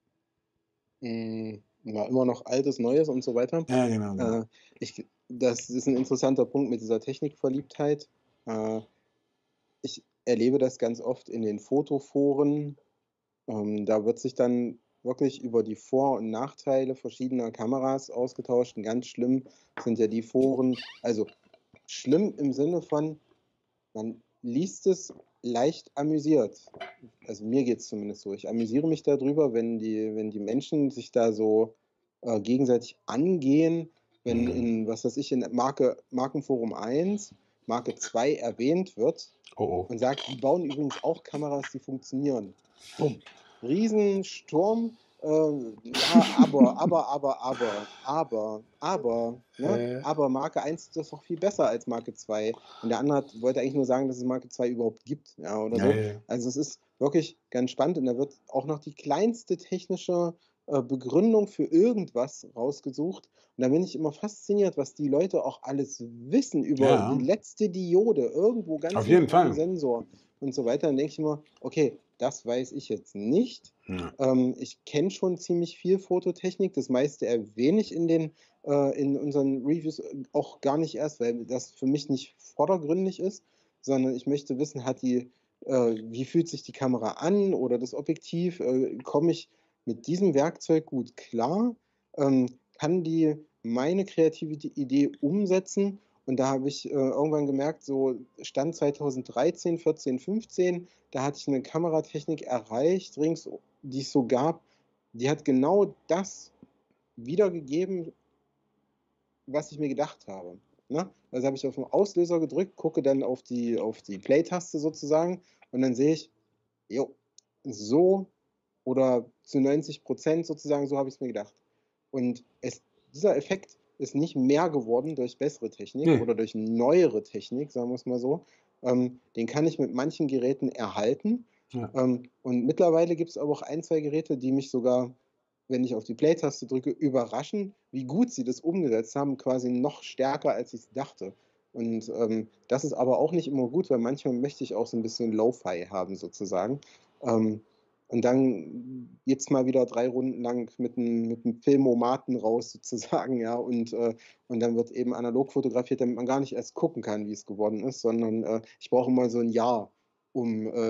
Hm, ja, immer noch Altes, Neues und so weiter. Ja, genau, genau. Äh, ich das ist 'n interessanter Punkt mit dieser Technikverliebtheit. Äh, ich erlebe das ganz oft in den Fotoforen. Ähm, da wird sich dann wirklich über die Vor und Nachteile verschiedener Kameras ausgetauscht und ganz schlimm sind ja die Foren also, schlimm im Sinne von, man liest es leicht amüsiert. Also, mir geht's zumindest so. Ich amüsiere mich da drüber, wenn die wenn die Menschen sich da so, äh, gegenseitig angehen, wenn Mhm. in, was weiß ich, in Marke Markenforum eins Marke zwei erwähnt wird Oh, oh. und sagt: „Die bauen übrigens auch Kameras, die funktionieren.“ Bumm. Riesensturm, ähm, ja, aber, aber, aber, aber, aber, aber, ne? Äh. Aber Marke eins ist doch viel besser als Marke zwei. Und der andere hat wollte eigentlich nur sagen, dass es Marke zwei überhaupt gibt, ja, oder Ja, so. ja, ja. Also, es ist wirklich ganz spannend und da wird auch noch die kleinste technische, äh, Begründung für irgendwas rausgesucht. Und da bin ich immer fasziniert, was die Leute auch alles wissen über die Ja. letzte Diode irgendwo ganz Auf hinten jeden am Fall. Sensor und so weiter. Dann denke ich immer: „Okay, das weiß ich jetzt nicht.“ Ja. Ähm, ich kenne schon ziemlich viel Fototechnik. Das meiste erwähne ich in den äh, in unseren Reviews, äh, auch gar nicht erst, weil das für mich nicht vordergründig ist, sondern ich möchte wissen, hat die äh, wie fühlt sich die Kamera an oder das Objektiv? Äh, komme ich mit diesem Werkzeug gut klar? Ähm, kann die meine kreative Id Idee umsetzen? Und da habe ich, äh, irgendwann gemerkt, so Stand zweitausenddreizehn, vierzehn, fünfzehn, da hatte ich 'ne Kameratechnik erreicht, rings die es so gab, die hat genau das wiedergegeben was ich mir gedacht habe, ne? Also, habe ich auf 'n Auslöser gedrückt, gucke dann auf die auf die Play-Taste sozusagen und dann sehe ich: „Jo, so oder zu neunzig Prozent sozusagen, so habe ich's mir gedacht.“ Und es dieser Effekt ist nicht mehr geworden durch bessere Technik Ne. oder durch neuere Technik, sagen wir's mal so. Ähm, den kann ich mit manchen Geräten erhalten. Ja. Ähm, und mittlerweile gibt's aber auch ein, zwei Geräte, die mich sogar, wenn ich auf die Play-Taste drücke, überraschen, wie gut sie das umgesetzt haben, quasi noch stärker, als ich's dachte. Und, ähm, das ist aber auch nicht immer gut, weil manchmal möchte ich auch so 'n bisschen Lo-Fi haben sozusagen. Ähm, und dann geht's mal wieder drei Runden lang mit 'n mit 'n Filmomaten raus sozusagen, ja, und, äh und dann wird eben analog fotografiert, damit man gar nicht erst gucken kann, wie es geworden ist, sondern, äh, ich brauche immer so 'n Jahr, um, äh,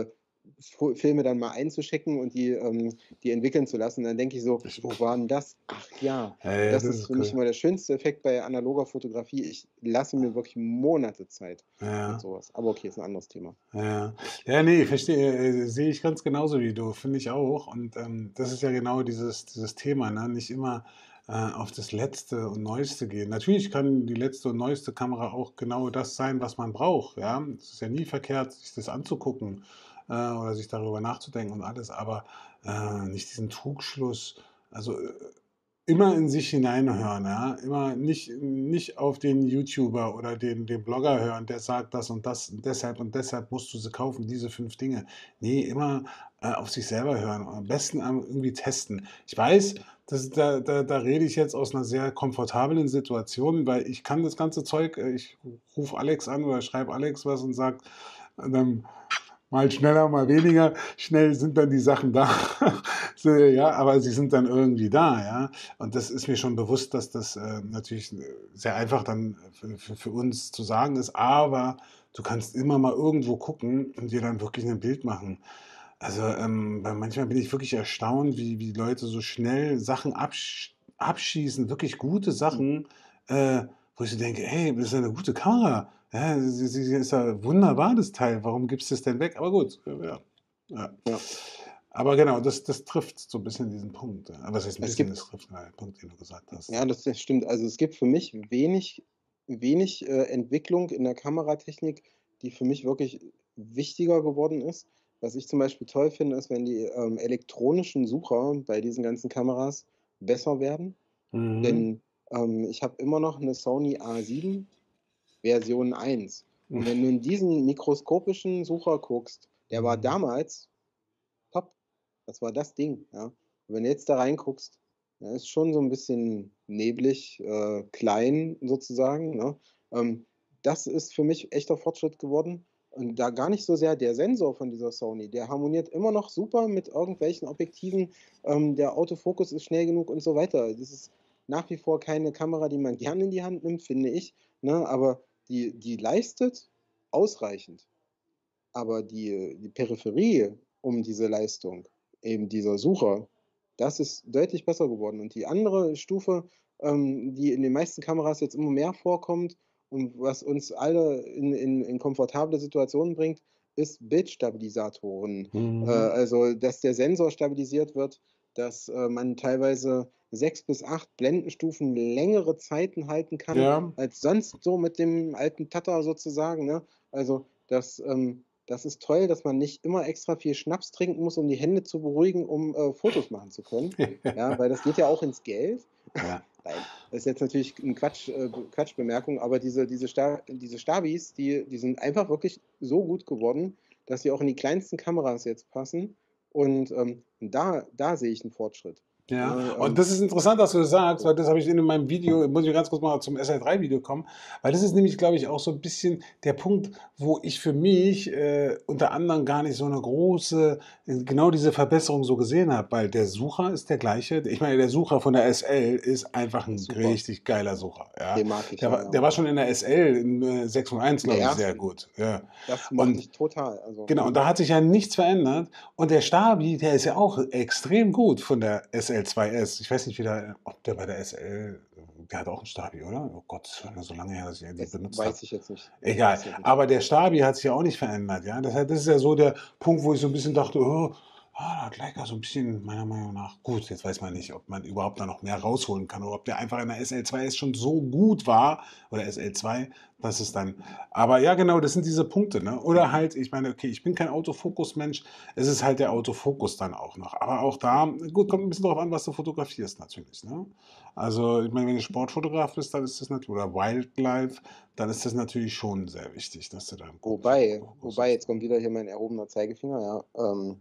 Fo Filme dann mal einzuschicken und die, ähm die entwickeln zu lassen. Dann denke ich so: Das „Wo war 'n das? Ach ja.“ Ja, Und ja, das das ist ist für mich cool. immer der schönste Effekt bei analoger Fotografie. Ich lasse mir wirklich Monate Zeit mit Ja. sowas. Aber okay, ist 'n anderes Thema. Ja. Ja, ne, verstehe, äh, sehe ich ganz genauso wie du, finde ich auch. Und, ähm, das ist ja genau dieses dieses Thema, ne? Nicht immer, äh, auf das Letzte und Neueste gehen. Natürlich kann die letzte und neueste Kamera auch genau das sein, was man braucht, ja? Es ist ja nie verkehrt, sich das anzugucken, äh, oder sich darüber nachzudenken und alles, aber, äh, nicht diesen Trugschluss, also, äh, immer in sich hineinhören, ja? Immer nicht nicht auf den YouTuber oder den den Blogger hören, der sagt das und das und deshalb und deshalb musst du sie kaufen, diese fünf Dinge. Ne, immer, äh, auf sich selber hören und am besten am irgendwie testen. Ich weiß, das da da da rede ich jetzt aus 'ner sehr komfortablen Situation, weil ich kann das ganze Zeug äh, ich rufe Alex an oder schreibe Alex was und sage, ähm, mal schneller, mal weniger schnell sind dann die Sachen da. So, ja, aber sie sind dann irgendwie da, ja? Und das ist mir schon bewusst, dass das, äh, natürlich, äh, sehr einfach dann für für für uns zu sagen ist, aber du kannst immer mal irgendwo gucken und dir dann wirklich 'nen Bild machen. Also, ähm, weil manchmal bin ich wirklich erstaunt, wie wie Leute so schnell Sachen absch abschießen, wirklich gute Mhm. Sachen, äh, wo ich so denke: „Ey, das ist ja 'ne gute Kamera. Ja, sie sie sie ist ja wunderbar, das Teil. Warum gibst du's denn weg?“ Aber gut, äh, ja. Ja. Ja. Aber genau, das das trifft so 'n bisschen diesen Punkt, ja. Aber was heißt 'n Es bisschen, gibt das trifft halt den Punkt, den du gesagt hast. Ja, das das stimmt. Also, es gibt für mich wenig wenig, äh, Entwicklung in der Kameratechnik, die für mich wirklich wichtiger geworden ist. Was ich zum Beispiel toll finde, ist, wenn die, ähm, elektronischen Sucher bei diesen ganzen Kameras besser werden. Mhm. Denn, ähm, ich habe immer noch 'ne Sony A sieben Version eins. Und wenn du in diesen mikroskopischen Sucher guckst, der war Mhm. damals top. Das war das Ding, ja? Und wenn du jetzt da reinguckst, ja, ist schon so 'n bisschen neblig, äh, klein sozusagen, ne? Ähm, das ist für mich echter Fortschritt geworden. Und da gar nicht so sehr der Sensor von dieser Sony, der harmoniert immer noch super mit irgendwelchen Objektiven. Ähm, der Autofokus ist schnell genug und so weiter. Das ist nach wie vor keine Kamera, die man gerne in die Hand nimmt, finde ich, ne? Aber die die leistet ausreichend. Aber die die Peripherie um diese Leistung, eben dieser Sucher, das ist deutlich besser geworden. Und die andere Stufe, ähm, die in den meisten Kameras jetzt immer mehr vorkommt und was uns alle in in in komfortable Situationen bringt, ist Bildstabilisatoren. Äh, Mhm. also, dass der Sensor stabilisiert wird, dass, äh, man teilweise sechs bis acht Blendenstufen längere Zeiten halten kann Ja. als sonst so mit dem alten Tata sozusagen, ne? Also, das, ähm das ist toll, dass man nicht immer extra viel Schnaps trinken muss, um die Hände zu beruhigen, um, äh, Fotos machen zu können. Ja, weil das geht ja auch ins Geld. Ja. Nein, das ist jetzt natürlich 'n Quatsch äh, Quatschbemerkung, aber diese diese Sta diese Stabis, die die sind einfach wirklich so gut geworden, dass sie auch in die kleinsten Kameras jetzt passen. Und, ähm, da da sehe ich 'n Fortschritt, Ja, ne? und Ähm das ist interessant, dass du das sagst, so. weil das habe ich in meinem Video muss ich ganz kurz mal zum S L drei Video kommen, weil das ist nämlich, glaube ich, auch so 'n bisschen der Punkt, wo ich für mich, äh, unter anderem gar nicht so 'ne große äh, genau diese Verbesserung so gesehen habe, weil der Sucher ist der gleiche. Ich meine, der Sucher von der S L ist einfach Ist 'n super. richtig geiler Sucher, ja? Den mag ich, Der ja, war ja. der war schon in der S L in, äh, sechs und eins, In der glaube ich, sehr ersten. gut, ja. Das mochte Und ich total, also, genau, und mhm. da hat sich ja nichts verändert. Und der Stabi, der ist ja auch extrem gut von der S L zwei S. Ich weiß nicht, wie der ob der bei der S L der hat auch 'n Stabi, oder? Oh Gott, ist schon wieder so lange her, dass ich die Das benutzt habe. weiß ich jetzt nicht. Das Egal, interessiert mich. aber der Stabi hat sich ja auch nicht verändert, ja? Das heißt, das ist ja so der Punkt, wo ich so 'n bisschen dachte: „Oh, ah, da hat Leica so 'n bisschen meiner Meinung nach“ gut, jetzt weiß man nicht, ob man überhaupt da noch mehr rausholen kann oder ob der einfach in der S L zwei S schon so gut war oder S L zwei, dass es dann aber ja, genau, das sind diese Punkte, ne? Oder halt, ich meine, okay, ich bin kein Autofokus-Mensch, es ist halt der Autofokus dann auch noch. Aber auch da gut, kommt 'n bisschen drauf an, was du fotografierst natürlich, ne? Also, ich meine, wenn du Sportfotograf bist, dann ist das nat oder Wildlife, dann ist das natürlich schon sehr wichtig, dass du da 'n guten Wobei Fokus wobei, hast, jetzt ne? kommt wieder hier mein erhobener Zeigefinger, ja. Ähm,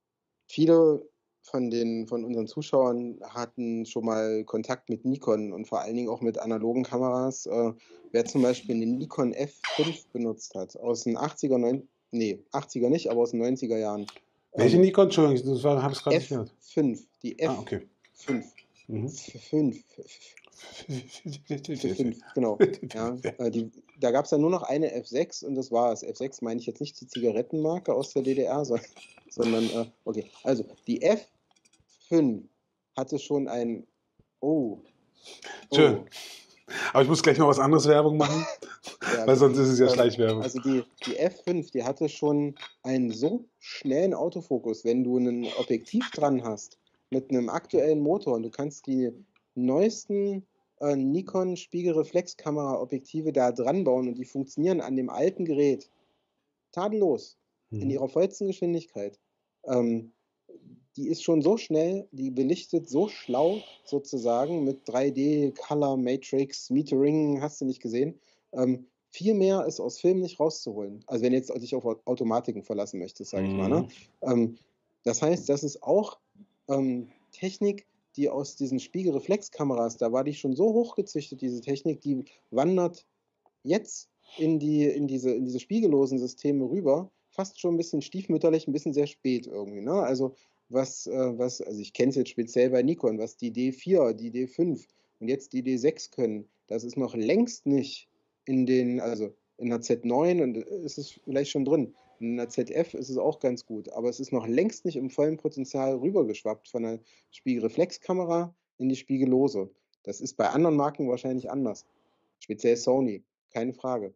viele von den von unseren Zuschauern hatten schon mal Kontakt mit Nikon und vor allen Dingen auch mit analogen Kameras. Äh, wer zum Beispiel 'ne Nikon F fünf benutzt hat aus den achtziger, neun ne, achtziger nicht, aber aus den neunziger Jahren. Welche Ähm Nikon? Entschuldigung, das war habe ich's grad nicht F gehört. fünf, die Ah, F okay. fünf. Mhm. F fünf. Für fünf, genau. Ja, äh, die da gab's dann nur noch eine F sechs und das war's. F sechs meine ich jetzt nicht die Zigarettenmarke aus der D D R, so sondern, äh okay, also die F fünf hatte schon ein oh, Schön. oh, Aber ich muss gleich noch was anderes Werbung machen, ja, weil okay. sonst ist es ja Ähm, Schleichwerbung. also die die F fünf, die hatte schon einen so schnellen Autofokus, wenn du 'nen Objektiv dran hast mit 'nem aktuellen Motor und du kannst die neuesten, äh, Nikon Spiegelreflexkamera-Objektive da dran bauen und die funktionieren an dem alten Gerät tadellos in Mhm. ihrer vollsten Geschwindigkeit. Ähm, die ist schon so schnell, die belichtet so schlau sozusagen mit drei D, Color, Matrix, Metering, hast du nicht gesehen. Ähm, viel mehr ist aus Filmen nicht rauszuholen. Also, wenn du jetzt dich auf Au Automatiken verlassen möchtest, sage ich mal, ne? Mhm. Ähm, das heißt, das ist auch, ähm, Technik, die aus diesen Spiegelreflexkameras da war die schon so hochgezüchtet, diese Technik, die wandert jetzt in die in diese in diese spiegellosen Systeme rüber, fast schon 'n bisschen stiefmütterlich, 'n bisschen sehr spät irgendwie, ne? Also, was äh, was also, ich kenne es jetzt speziell bei Nikon, was die D vier, die D fünf und jetzt die D sechs können, das ist noch längst nicht in den also, in der Z neun und ist es vielleicht schon drin. In der Z F ist es auch ganz gut, aber es ist noch längst nicht im vollen Potenzial rübergeschwappt von der Spiegelreflexkamera in die Spiegellose. Das ist bei anderen Marken wahrscheinlich anders, speziell Sony, keine Frage.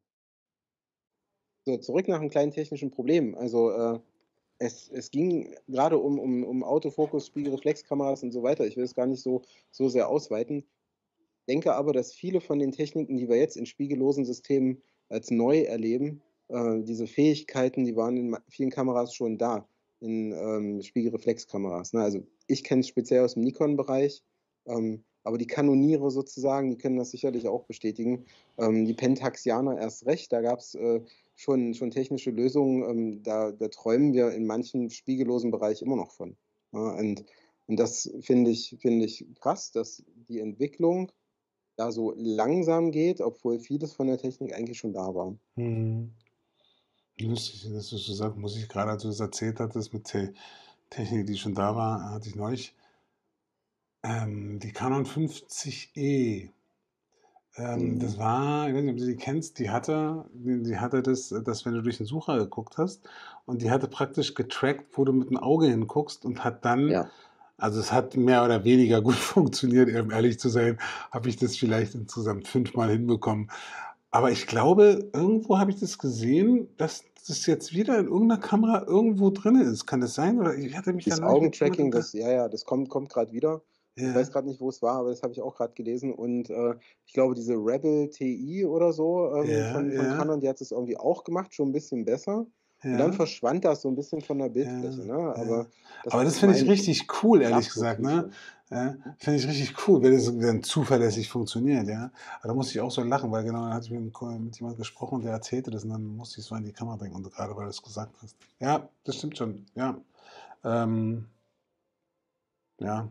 So, zurück nach 'm kleinen technischen Problem. Also, äh, es es ging grade um um um Autofokus, Spiegelreflexkameras und so weiter. Ich will es gar nicht so so sehr ausweiten, denke aber, dass viele von den Techniken, die wir jetzt in spiegellosen Systemen als neu erleben äh, diese Fähigkeiten, die waren in ma vielen Kameras schon da, in, ähm, Spiegelreflexkameras, ne? Also, ich kenne es speziell aus'm Nikon-Bereich, ähm, aber die Kanoniere sozusagen, die können das sicherlich auch bestätigen. Ähm, die Pentaxianer erst recht, da gab's, äh, schon schon technische Lösungen, ähm, da da träumen wir in manchen spiegellosen Bereich immer noch von, ne? Und und das finde ich finde ich krass, dass die Entwicklung da so langsam geht, obwohl vieles von der Technik eigentlich schon da war. Mhm. Lustig, dass du so sagst, muss ich grade, als du das erzählt hattest mit Te Technik, die schon da war, hatte ich neulich ähm, die Canon fünfzig E. Ähm, Mhm. das war ich weiß nicht, ob du die kennst, die hatte die die hatte das dass wenn du durch den Sucher geguckt hast und die hatte praktisch getrackt, wo du mit'm Auge hinguckst und hat dann Ja. also, es hat mehr oder weniger gut funktioniert, um ehrlich zu sein, habe ich das vielleicht insgesamt fünfmal hinbekommen. Aber ich glaube, irgendwo habe ich das gesehen, dass das jetzt wieder in irgend 'ner Kamera irgendwo drinne ist. Kann das sein? Oder ich hatte mich da Dieses neulich mit jemand Augentracking, unter das ja, ja, das kommt kommt grad wieder. Ich weiß Ja. grad nicht, wo es war, aber das habe ich auch grad gelesen und, äh, ich glaube, diese Rebel TI oder so, ähm, Ja, von von ja. Canon, die hat das irgendwie auch gemacht, schon 'n bisschen besser. Und dann Ja. verschwand das so 'n bisschen von der Ja, Bildfläche, ne? ja. Aber das Aber das finde ich meine ich, richtig cool, ehrlich gab's so gesagt, früh ne? schon. Ja, Mhm. finde ich richtig cool, wenn das dann zuverlässig funktioniert, ja? Aber da musste ich auch so lachen, weil genau, da hatte ich mit 'nem Ko mit jemandem gesprochen, der erzählte das und dann musste ich so an die Kamera denken und grade, weil du's gesagt hast. Ja, das stimmt schon, ja. Ähm ja.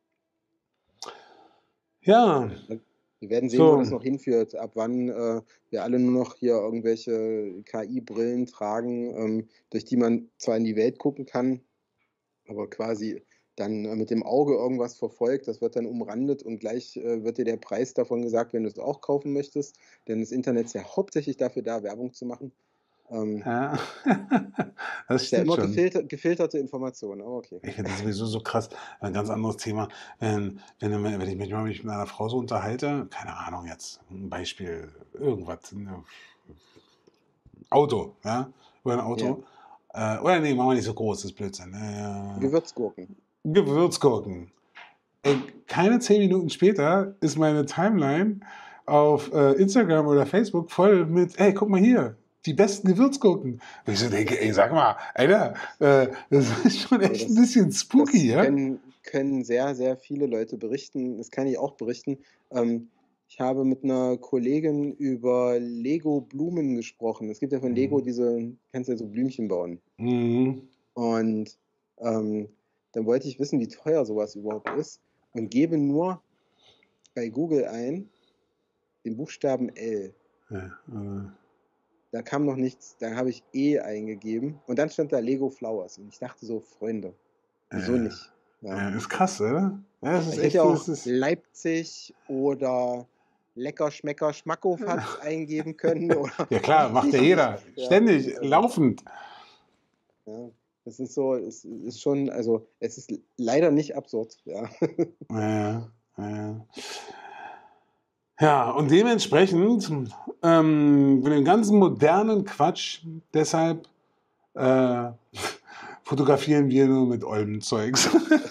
Ja. Ja, wir werden sehen, wo das So. noch hinführt, ab wann, äh, wir alle nur noch hier irgendwelche KI-Brillen tragen, ähm, durch die man zwar in die Welt gucken kann, aber quasi dann, äh, mit dem Auge irgendwas verfolgt. Das wird dann umrandet und gleich, äh, wird dir der Preis davon gesagt, wenn du's auch kaufen möchtest. Denn das Internet ist ja hauptsächlich dafür da, Werbung zu machen. Ähm Ja, das ist ja stimmt immer schon. gefilter gefilterte Information, aber okay. Ich finde das sowieso so krass. Ein ganz anderes Thema. Ähm, wenn du wenn ich mich mal mit meiner Frau so unterhalte, keine Ahnung jetzt, 'n Beispiel, irgendwas, ne? Auto, ja, über 'n Ja. Auto. Äh, oder ne, machen wir nicht so groß, das ist Blödsinn. Äh, Gewürzgurken. Gewürzgurken. Ey, keine zehn Minuten später ist meine Timeline auf, äh, Instagram oder Facebook voll mit: „Ey, guck mal hier, die besten Gewürzgurken.“ Wo ich so denke: „Ey, sag mal, Alter, äh, das ist schon Also, echt 'n das bisschen das spooky, ja?“ können können sehr, sehr viele Leute berichten. Das kann ich auch berichten. Ähm, ich habe mit 'ner Kollegin über Lego-Blumen gesprochen. Es gibt ja von Lego Mhm. diese kannst ja so Blümchen bauen. Mhm. Und, ähm, dann wollte ich wissen, wie teuer so was überhaupt ist und gebe nur bei Google ein den Buchstaben L. Ja, äh. Da kam noch nichts, da habe ich E eingegeben und dann stand da Lego Flowers und ich dachte so: „Freunde, wieso Äh, nicht?“ Ja. ja, ist krass, oder? Ja, das Ich ist hätte echt, ja das auch ist, Leipzig oder Lecker, Schmecker, Schmackofatz eingeben können oder ja klar, weiß macht ja ich nicht. jeder, Ja, ständig, also, laufend. ja, das ist so, es ist schon, also es ist leider nicht absurd, ja. Ja, ja. Ja, und dementsprechend, ähm, mit dem ganzen modernen Quatsch, deshalb äh, fotografieren wir nur mit olmen Zeugs.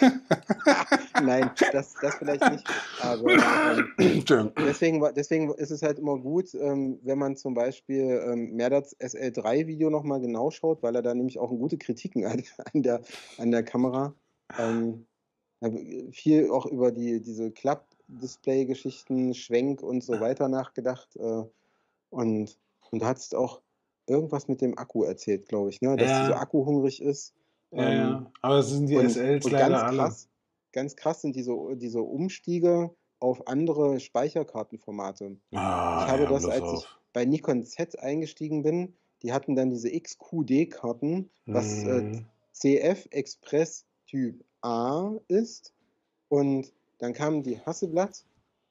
Nein, das, das vielleicht nicht. Aber ähm, Entschuldigung. deswegen, wa- deswegen ist es halt immer gut, ähm, wenn man zum Beispiel ähm, Merdads S L drei Video nochmal genau schaut, weil er da nämlich auch gute Kritiken hat an der, an der Kamera. Ähm, habe viel auch über die, diese Klapp-Display-Geschichten, Schwenk und so weiter nachgedacht. Äh, und, und da hat es auch irgendwas mit dem Akku erzählt, glaube ich, ne? Dass die so Ja, akkuhungrig ist. ja, Ähm, ja. Aber es sind die und, S Ls und leider ganz alle. krass, ganz krass sind diese, diese Umstiege auf andere Speicherkartenformate. Ich Ah, habe ja, das, bloß als ich auf. bei Nikon Z eingestiegen bin, die hatten dann diese X Q D-Karten, was äh, Hm. C F Express Typ A ist. Und dann kam die Hasselblad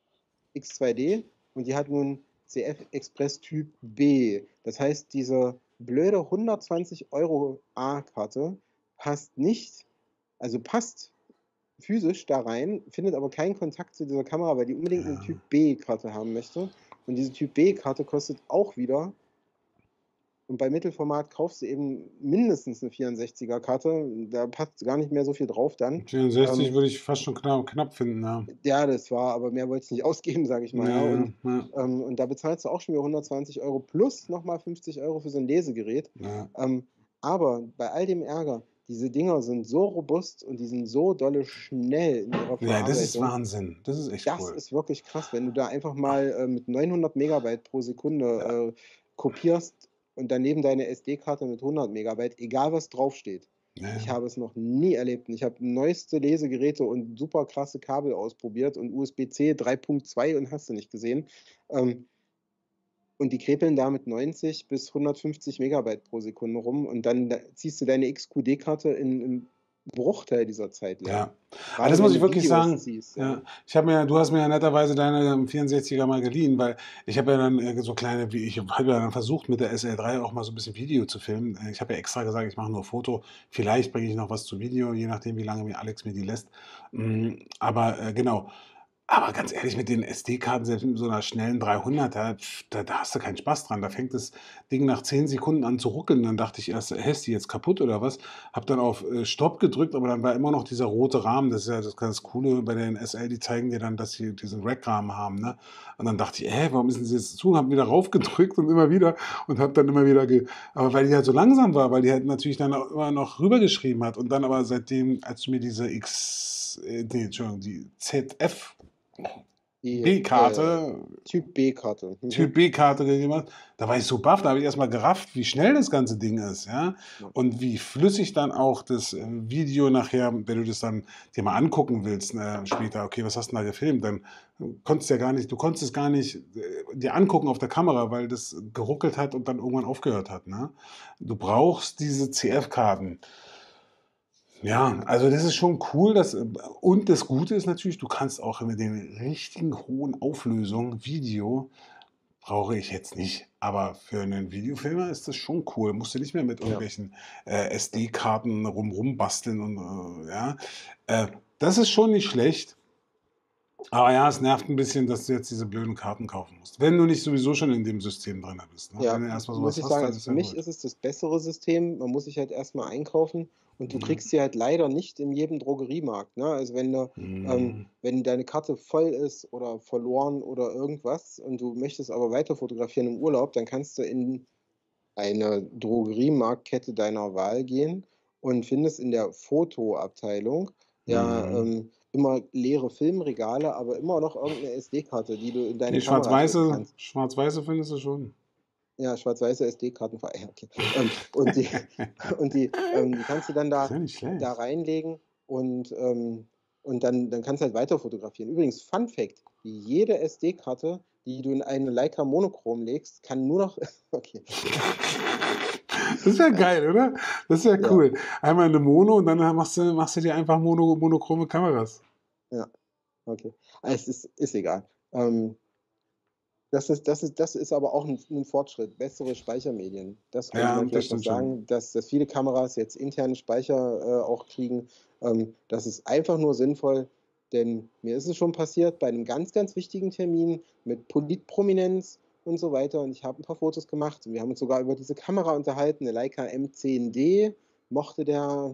X zwei D und die hat nun C F Express Typ B. Das heißt, diese blöde hundertzwanzig Euro A-Karte passt nicht, also passt physisch da rein, findet aber keinen Kontakt zu dieser Kamera, weil die unbedingt eine Ja. Typ B-Karte haben möchte. Und diese Typ B-Karte kostet auch wieder. Und bei Mittelformat kaufst du eben mindestens eine vierundsechziger-Karte. Da passt gar nicht mehr so viel drauf dann. vierundsechzig Ähm, würde ich fast schon knapp, knapp finden, ja. ja, das war, aber mehr wollte ich nicht ausgeben, sage ich mal. Ja. Ja, Und, ja, ähm, und da bezahlst du auch schon wieder hundertzwanzig Euro plus nochmal fünfzig Euro für so ein Lesegerät. ja. Ähm, aber bei all dem Ärger, diese Dinger sind so robust und die sind so dolle schnell in ihrer Ja, das ist Verarbeitung. Wahnsinn. Das ist echt Das cool. ist wirklich krass, wenn du da einfach mal äh, mit neunhundert Megabyte pro Sekunde äh, kopierst und daneben deine S D-Karte mit hundert Megabyte, egal was draufsteht. Ich Ja. habe es noch nie erlebt. Und ich habe neueste Lesegeräte und super krasse Kabel ausprobiert und U S B-C drei Punkt zwei und hast du nicht gesehen. Ähm, und die krepeln da mit neunzig bis hundertfünfzig Megabyte pro Sekunde rum und dann da, ziehst du deine X Q D-Karte in einem Bruchteil dieser Zeit leer. Ja, aber das Gerade muss wenn ich du wirklich Videos sagen. ziehst. Ja, Ja. ich habe mir, du hast mir ja netterweise deine vierundsechziger mal geliehen, weil ich habe ja dann äh, so kleine, wie ich habe ja dann versucht mit der S L drei auch mal so ein bisschen Video zu filmen. Äh, Ich habe ja extra gesagt, ich mache nur Foto. Vielleicht bringe ich noch was zu Video, je nachdem, wie lange mir Alex mir die lässt. Mm, Aber äh, genau. Aber ganz ehrlich, mit den S D-Karten, selbst mit so einer schnellen dreihunderter, pf, da, da hast du keinen Spaß dran. Da fängt das Ding nach zehn Sekunden an zu ruckeln. Dann dachte ich erst, hä, ist die jetzt kaputt oder was? Hab dann auf äh, Stopp gedrückt, aber dann war immer noch dieser rote Rahmen. Das ist ja das ganz Coole bei den S L, die zeigen dir dann, dass sie diesen Rack-Rahmen haben. Ne? Und dann dachte ich, hä, warum ist denn sie jetzt zu? Hab wieder raufgedrückt und immer wieder und hab dann immer wieder, ge aber weil die halt so langsam war, weil die halt natürlich dann auch immer noch rübergeschrieben hat. Und dann aber seitdem, als du mir diese X, äh, nee, Entschuldigung, die Z F Die äh, B-Karte, Typ B-Karte. Mhm. Typ B-Karte gegeben hat, da war ich so baff, da habe ich erstmal gerafft, wie schnell das ganze Ding ist, ja, Ja. und wie flüssig dann auch das äh, Video nachher, wenn du das dann dir mal angucken willst, äh, später, okay, was hast du denn da gefilmt, dann konntest du ja gar nicht, du konntest es gar nicht äh, dir angucken auf der Kamera, weil das geruckelt hat und dann irgendwann aufgehört hat, ne? Du brauchst diese C F-Karten. Ja, also das ist schon cool. Dass, und das Gute ist natürlich, du kannst auch mit den richtigen hohen Auflösungen Video, brauche ich jetzt nicht, aber für einen Videofilmer ist das schon cool. Musst du nicht mehr mit Ja. irgendwelchen äh, S D-Karten rumrum basteln und äh, ja. Äh, das ist schon nicht schlecht. Aber ja, es nervt ein bisschen, dass du jetzt diese blöden Karten kaufen musst. Wenn du nicht sowieso schon in dem System drin bist. Ne? Ja, Wenn du erstmal muss sowas ich hast, sagen, dann also ist für ja mich gut. ist es das bessere System. Man muss sich halt erstmal einkaufen und du Mhm. kriegst sie halt leider nicht in jedem Drogeriemarkt. Ne? Also wenn du, ähm, Mhm. wenn deine Karte voll ist oder verloren oder irgendwas und du möchtest aber weiter fotografieren im Urlaub, dann kannst du in eine Drogeriemarktkette deiner Wahl gehen und findest in der Fotoabteilung ja Mhm. ähm, immer leere Filmregale, aber immer noch irgendeine S D-Karte, die du in deine Die Kamera stecken schwarz-weiße, kannst. schwarz-weiße findest du schon. Ja, schwarz-weiße S D-Karten, ja, okay. Ähm, und die, und die, ähm, die kannst du dann Das ist da, ja nicht schlecht. da reinlegen und, ähm, und dann, dann kannst du halt weiter fotografieren. Übrigens, Fun Fact: Jede S D-Karte, die du in eine Leica Monochrom legst, kann nur noch. Okay. Das ist ja geil, oder? Das ist ja Ja. cool. Einmal eine Mono und dann machst du, machst du dir einfach mono, monochrome Kameras. Ja, okay. Ah, es ist ist egal. Ähm, das ist das ist das ist aber auch 'n 'n Fortschritt, bessere Speichermedien. Das wollte ich Ja, mal das vielleicht noch stimmt schon. sagen, dass dass viele Kameras jetzt internen Speicher, äh, auch kriegen. Ähm, das ist einfach nur sinnvoll, denn mir ist es schon passiert bei 'nem ganz, ganz wichtigen Termin mit Politprominenz und so weiter und ich habe 'n paar Fotos gemacht und wir haben uns sogar über diese Kamera unterhalten, 'ne Leica M zehn D mochte der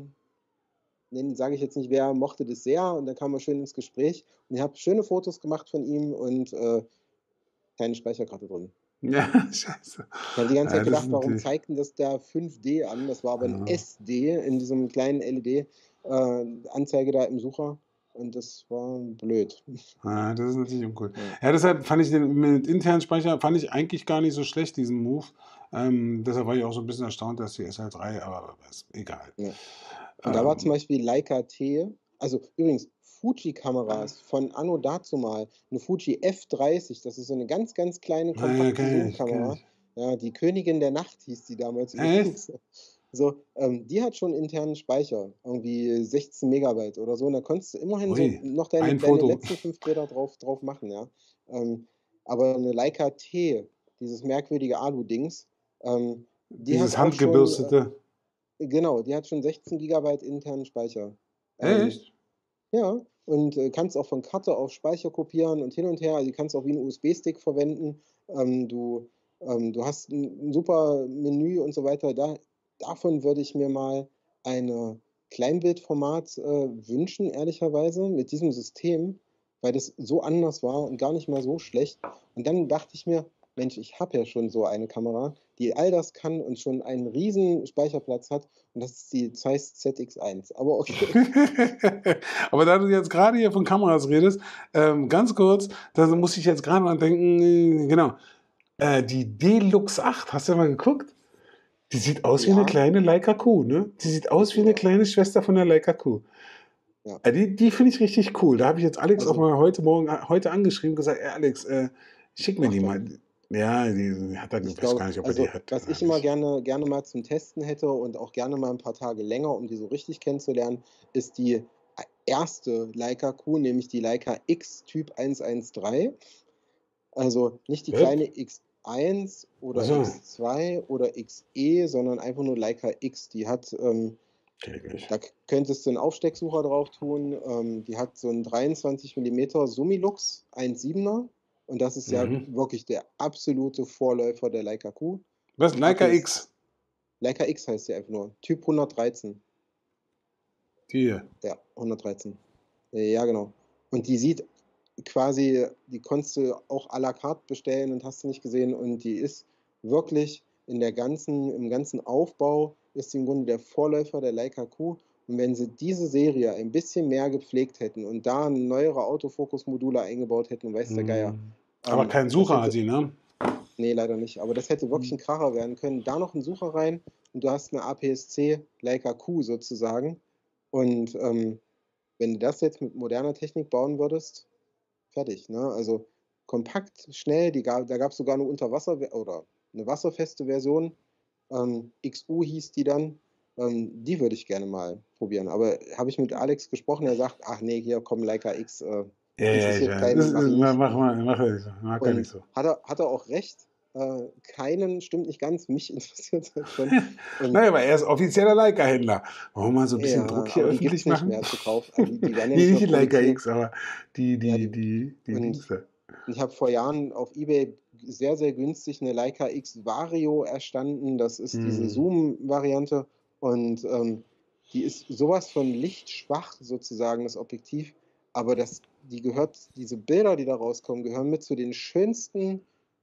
den sage ich jetzt nicht wer, mochte das sehr und dann kamen wir schön ins Gespräch und ich habe schöne Fotos gemacht von ihm und, äh, keine Speicherkarte drin. Ja, scheiße. Ich habe die ganze Ja, Zeit das ist gedacht: „Warum natürlich zeigt 'n das da fünf D an?“ Das war aber 'n ja. S D in diesem kleinen L E D, äh, Anzeige da im Sucher und das war blöd. Ja, das ist natürlich uncool. Ja. Ja, deshalb fand ich den mit internen Speicher fand ich eigentlich gar nicht so schlecht, diesen Move. Ähm, deshalb war ich auch so 'n bisschen erstaunt, dass die S L drei aber ist egal. Ja. Und da war zum Ähm, Beispiel Leica T also übrigens Fuji-Kameras von anno dazumal, 'ne Fuji F dreißig, das ist so 'ne ganz, ganz kleine ja, ja, kompakte kenne ich, kenne Zoom-Kamera. ich. Ja, die Königin der Nacht hieß die damals Echt? übrigens. So, ähm, die hat schon internen Speicher, irgendwie sechzehn Megabyte oder so und da konntest du immerhin so Ui, noch deine ein deine Foto. letzten fünf Bilder drauf drauf machen, ja. Ähm, aber 'ne Leica T, dieses merkwürdige Alu-Dings, ähm, die hat Dieses auch schon, äh handgebürstete. genau, die hat schon sechzehn Gigabyte internen Speicher. Ähm, Echt? ja, und, äh, kannst auch von Karte auf Speicher kopieren und hin und her. Also, die kannst du auch wie 'n U S B-Stick verwenden. Ähm, du ähm, du hast 'n 'n super Menü und so weiter. Da davon würde ich mir mal eine Kleinbildformat, äh, wünschen, ehrlicherweise mit diesem System, weil das so anders war und gar nicht mal so schlecht. Und dann dachte ich mir: „Mensch, ich habe ja schon so eine Kamera, die all das kann und schon einen riesen Speicherplatz hat und das ist die Zeiss Z X eins.“ Aber okay. Aber da du jetzt grade hier von Kameras redest, ähm, ganz kurz, da muss ich jetzt grade dran denken, genau, äh, die D-Lux acht, hast du mal geguckt? Die sieht aus wie 'ne Ja, kleine Leica Q, ne? Die sieht aus wie 'ne ja, kleine Schwester von der Leica Q. ja. Äh, die die finde ich richtig cool. Da habe ich jetzt Alex auch Also, mal heute Morgen a heute angeschrieben und gesagt: „Ey Alex, äh, schick mir mach die doch. mal.“ Ja, die hat er Ich weiß gar glaube nicht, ob er die also, hat was oder ich immer nicht. gerne gerne mal zum Testen hätte und auch gerne mal 'n paar Tage länger, um die so richtig kennenzulernen, ist die a erste Leica Q, nämlich die Leica X Typ hundertzdreizehn. Also, nicht die Was? kleine X eins Ach oder so, X zwei oder X E, sondern einfach nur Leica X. Die hat, ähm kenne ich nicht. da k könntest du 'n Aufstecksucher drauf tun. Ähm, die hat so 'n dreiundzwanzig Millimeter Summilux eins Komma siebener und das ist ja Mhm. wirklich der absolute Vorläufer der Leica Q. Was? Leica A P S X? Leica X heißt die einfach nur, Typ hundertdreizehn. Die hier. Ja, hundertdreizehn. Ja, genau. Und die sieht quasi die konntest du auch à la carte bestellen und hast du nicht gesehen und die ist wirklich in der ganzen im ganzen Aufbau ist sie im Grunde der Vorläufer der Leica Q. Und wenn sie diese Serie ein bisschen mehr gepflegt hätten und da neuere Autofokus-Module eingebaut hätten, weiß der Geier, Mhm. Aber ähm, kein das Sucher hat hätte die, ne? ne, leider nicht, aber das hätte wirklich Mhm. 'n Kracher werden können. Da noch 'n Sucher rein und du hast 'ne A P S C Leica Q sozusagen. Und, ähm, wenn du das jetzt mit moderner Technik bauen würdest, fertig, ne? Also, kompakt, schnell, die ga da gab's sogar 'ne Unterwasser oder 'ne wasserfeste Version, ähm, X U hieß die dann. Ähm, die würde ich gerne mal probieren. Aber habe ich mit Alex gesprochen, er sagt: „Ach ne, hier komm, Leica X, äh, Ja, ja, ich interessiert weiß. Das keinen, mache ist ich ma nicht.“ mach mal mach er nicht so. Mag er nicht Und so. hat er hat er auch recht. Äh, keinen stimmt nicht ganz, mich interessiert's halt schon. Na Und ja, aber er ist offizieller Leica-Händler. Wollen wir mal so 'n bisschen Druck ja, hier aber die öffentlich gibt's nicht machen? mehr zu kaufen. Also, die die werden ja Ne, nicht nicht mehr die Leica produziert. X, aber die Ja, die die die die und Dingste. ich habe vor Jahren auf eBay sehr, sehr günstig 'ne Leica X Vario erstanden. Das ist diese Mhm. Zoom-Variante und, ähm, die ist so was von lichtschwach sozusagen, das Objektiv, aber das die gehört diese Bilder, die da rauskommen, gehören mit zu den schönsten,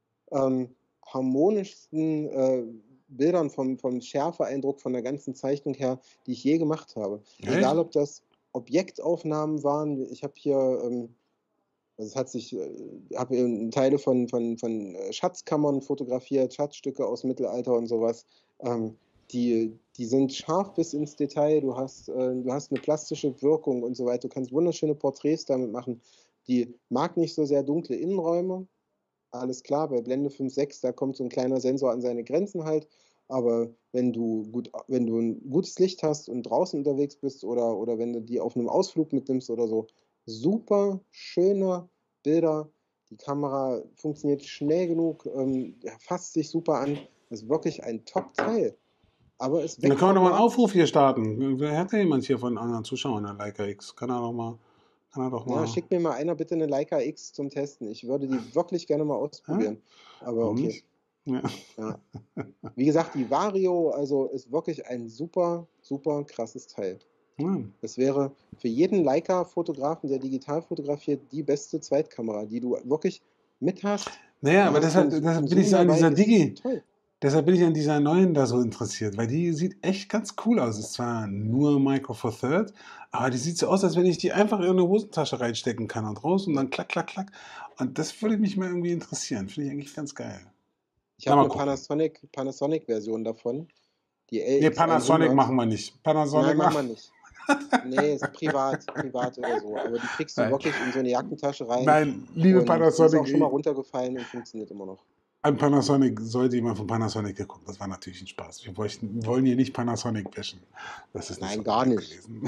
ähm, harmonischsten, äh, Bildern vom vom Schärfeeindruck von der ganzen Zeichnung her, die ich je gemacht habe. Egal, Echt? ob das Objektaufnahmen waren. Ich habe hier, ähm also, es hat sich äh, habe eben Teile von von von, äh, Schatzkammern fotografiert, Schatzstücke aus Mittelalter und so was. Ähm, die die sind scharf bis ins Detail. Du hast äh, du hast 'ne plastische Wirkung und so weiter. Du kannst wunderschöne Porträts damit machen. Die mag nicht so sehr dunkle Innenräume. Alles klar, bei Blende fünf sechs, da kommt so 'n kleiner Sensor an seine Grenzen halt. Aber wenn du gut wenn du 'n gutes Licht hast und draußen unterwegs bist oder oder wenn du die auf 'nem Ausflug mitnimmst oder so, super schöne Bilder. Die Kamera funktioniert schnell genug, ähm, ja, fasst sich super an. Das ist wirklich ein Top-Teil. Aber es Da weg können wir doch vom mal einen Markt. Aufruf hier starten. Wer hat da jemand hier von anderen Zuschauern an Leica X? Kann er doch mal, kann er doch Ja, mal. schickt mir mal einer bitte eine Leica X zum Testen. Ich würde die wirklich gerne mal Hä? ausprobieren. Aber Warum okay. nicht? Ja. Ja. Wie gesagt, die Vario, also ist wirklich ein super, super krasses Teil. Ja. Das wäre für jeden Leica-Fotografen, der digital fotografiert, die beste Zweitkamera, die du wirklich mit hast. Naja, Da aber hast du deshalb, einen, deshalb einen bin ich Zoom so an dabei, dieser ist Digi, toll. deshalb bin ich an dieser neuen da so interessiert, weil die sieht echt ganz cool aus. Ist zwar nur Micro Four Third, aber die sieht so aus, als wenn ich die einfach in eine Hosentasche reinstecken kann und raus und dann klack, klack, klack. Und das würde mich mal irgendwie interessieren. Finde ich eigentlich ganz geil. Ich Na, habe mal eine gucken. Panasonic, Panasonic-Version davon. Die Nee, L X Panasonic hundert. machen wir nicht. Panasonic Nein, machen wir machen. nicht. Nee, ist privat, privat oder so. Aber die kriegst du Nein. wirklich in so eine Jackentasche rein. Nein, liebe Und die ist Panasonic, auch schon mal runtergefallen und funktioniert immer noch. an Panasonic sollte jemand von Panasonic geguckt. Das war natürlich ein Spaß. Wir wollten, wollen hier nicht Panasonic bashen. Das ist nicht Nein, so gar gemeint nicht. gewesen.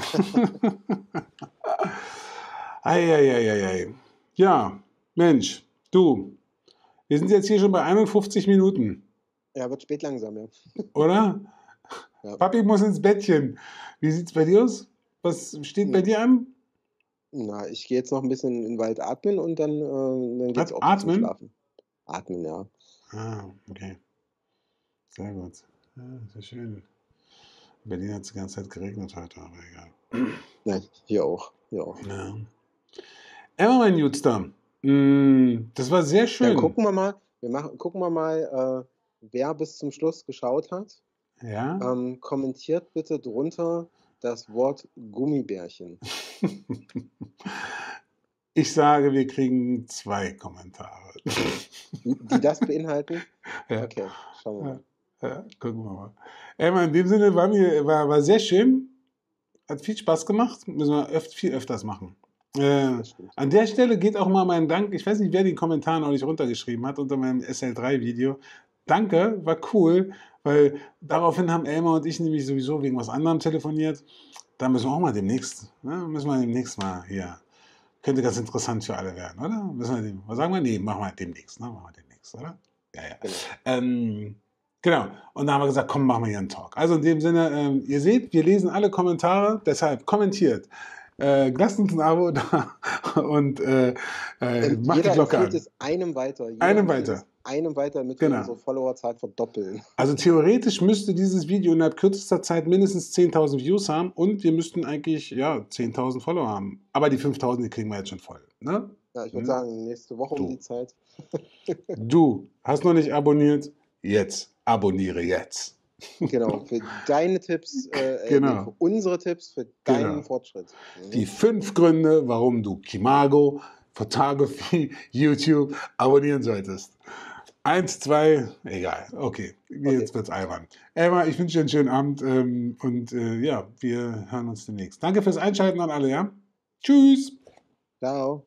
Eieieiei. Ja, Mensch, du, wir sind jetzt hier schon bei einundfünfzig Minuten, Ja, wird spät langsam, ja. oder? Ja. Papi muss ins Bettchen. Wie sieht's bei dir aus? Was steht bei Hm. dir an? Na, ich gehe jetzt noch ein bisschen in den Wald atmen und dann, äh, dann geht's Was? auch zum Atmen? Schlafen. Atmen, ja. Ah, okay. Sehr gut. Ja, sehr schön. In Berlin hat es die ganze Zeit geregnet heute, aber egal. Nein, hier auch. Hier auch. Ja. Emma, mein Jutster, mm, das war sehr Dann schön. gucken wir mal, wir machen, gucken wir mal, äh, wer bis zum Schluss geschaut hat. Ja? Ähm, kommentiert bitte drunter das Wort Gummibärchen. Ich sage, wir kriegen zwei Kommentare. Die das beinhalten? Ja. Okay, schauen wir mal. Ja, ja, gucken wir mal. Emma, in dem Sinne war, mir, war, war sehr schön. Hat viel Spaß gemacht. Müssen wir öf viel öfters machen. Äh, Das stimmt. an der Stelle geht auch mal mein Dank. Ich weiß nicht, wer den Kommentar noch nicht runtergeschrieben hat unter meinem S L drei Video. Danke, war cool, weil daraufhin haben Elmar und ich nämlich sowieso wegen was anderem telefoniert. Da müssen wir auch mal demnächst, ne, müssen wir demnächst mal hier. Könnte ganz interessant für alle werden, oder? Müssen wir dem, was sagen wir? Nee, machen wir demnächst, ne? Machen wir demnächst, oder? Ja, ja. Genau. Ähm, genau. Und da haben wir gesagt, komm, machen wir hier einen Talk. Also in dem Sinne, ähm, ihr seht, wir lesen alle Kommentare, deshalb kommentiert. Äh, lasst uns ein Abo da und äh, äh, Und macht die jeder Glocke empfiehlt an. es einem weiter. Jeder Einem empfiehlt weiter. es einem weiter, damit wir Genau. unsere Followerzahl verdoppeln. Also theoretisch müsste dieses Video innerhalb kürzester Zeit mindestens zehntausend Views haben und wir müssten eigentlich ja, zehntausend Follower haben. Aber die fünftausend, die kriegen wir jetzt schon voll. Ne? Ja, ich würde Hm? sagen, nächste Woche Du. um die Zeit. Du hast noch nicht abonniert? Jetzt. Abonniere jetzt. Genau, für deine Tipps, äh, Genau. nee, für unsere Tipps, für deinen Genau. Fortschritt. Mhm. Die fünf Gründe, warum du Kimago, Photography, YouTube abonnieren solltest. Eins, zwei, egal. Okay, Okay. jetzt wird's albern. Emma, ich wünsche dir einen schönen Abend ähm, und äh, ja, wir hören uns demnächst. Danke fürs Einschalten an alle, ja? Tschüss! Ciao.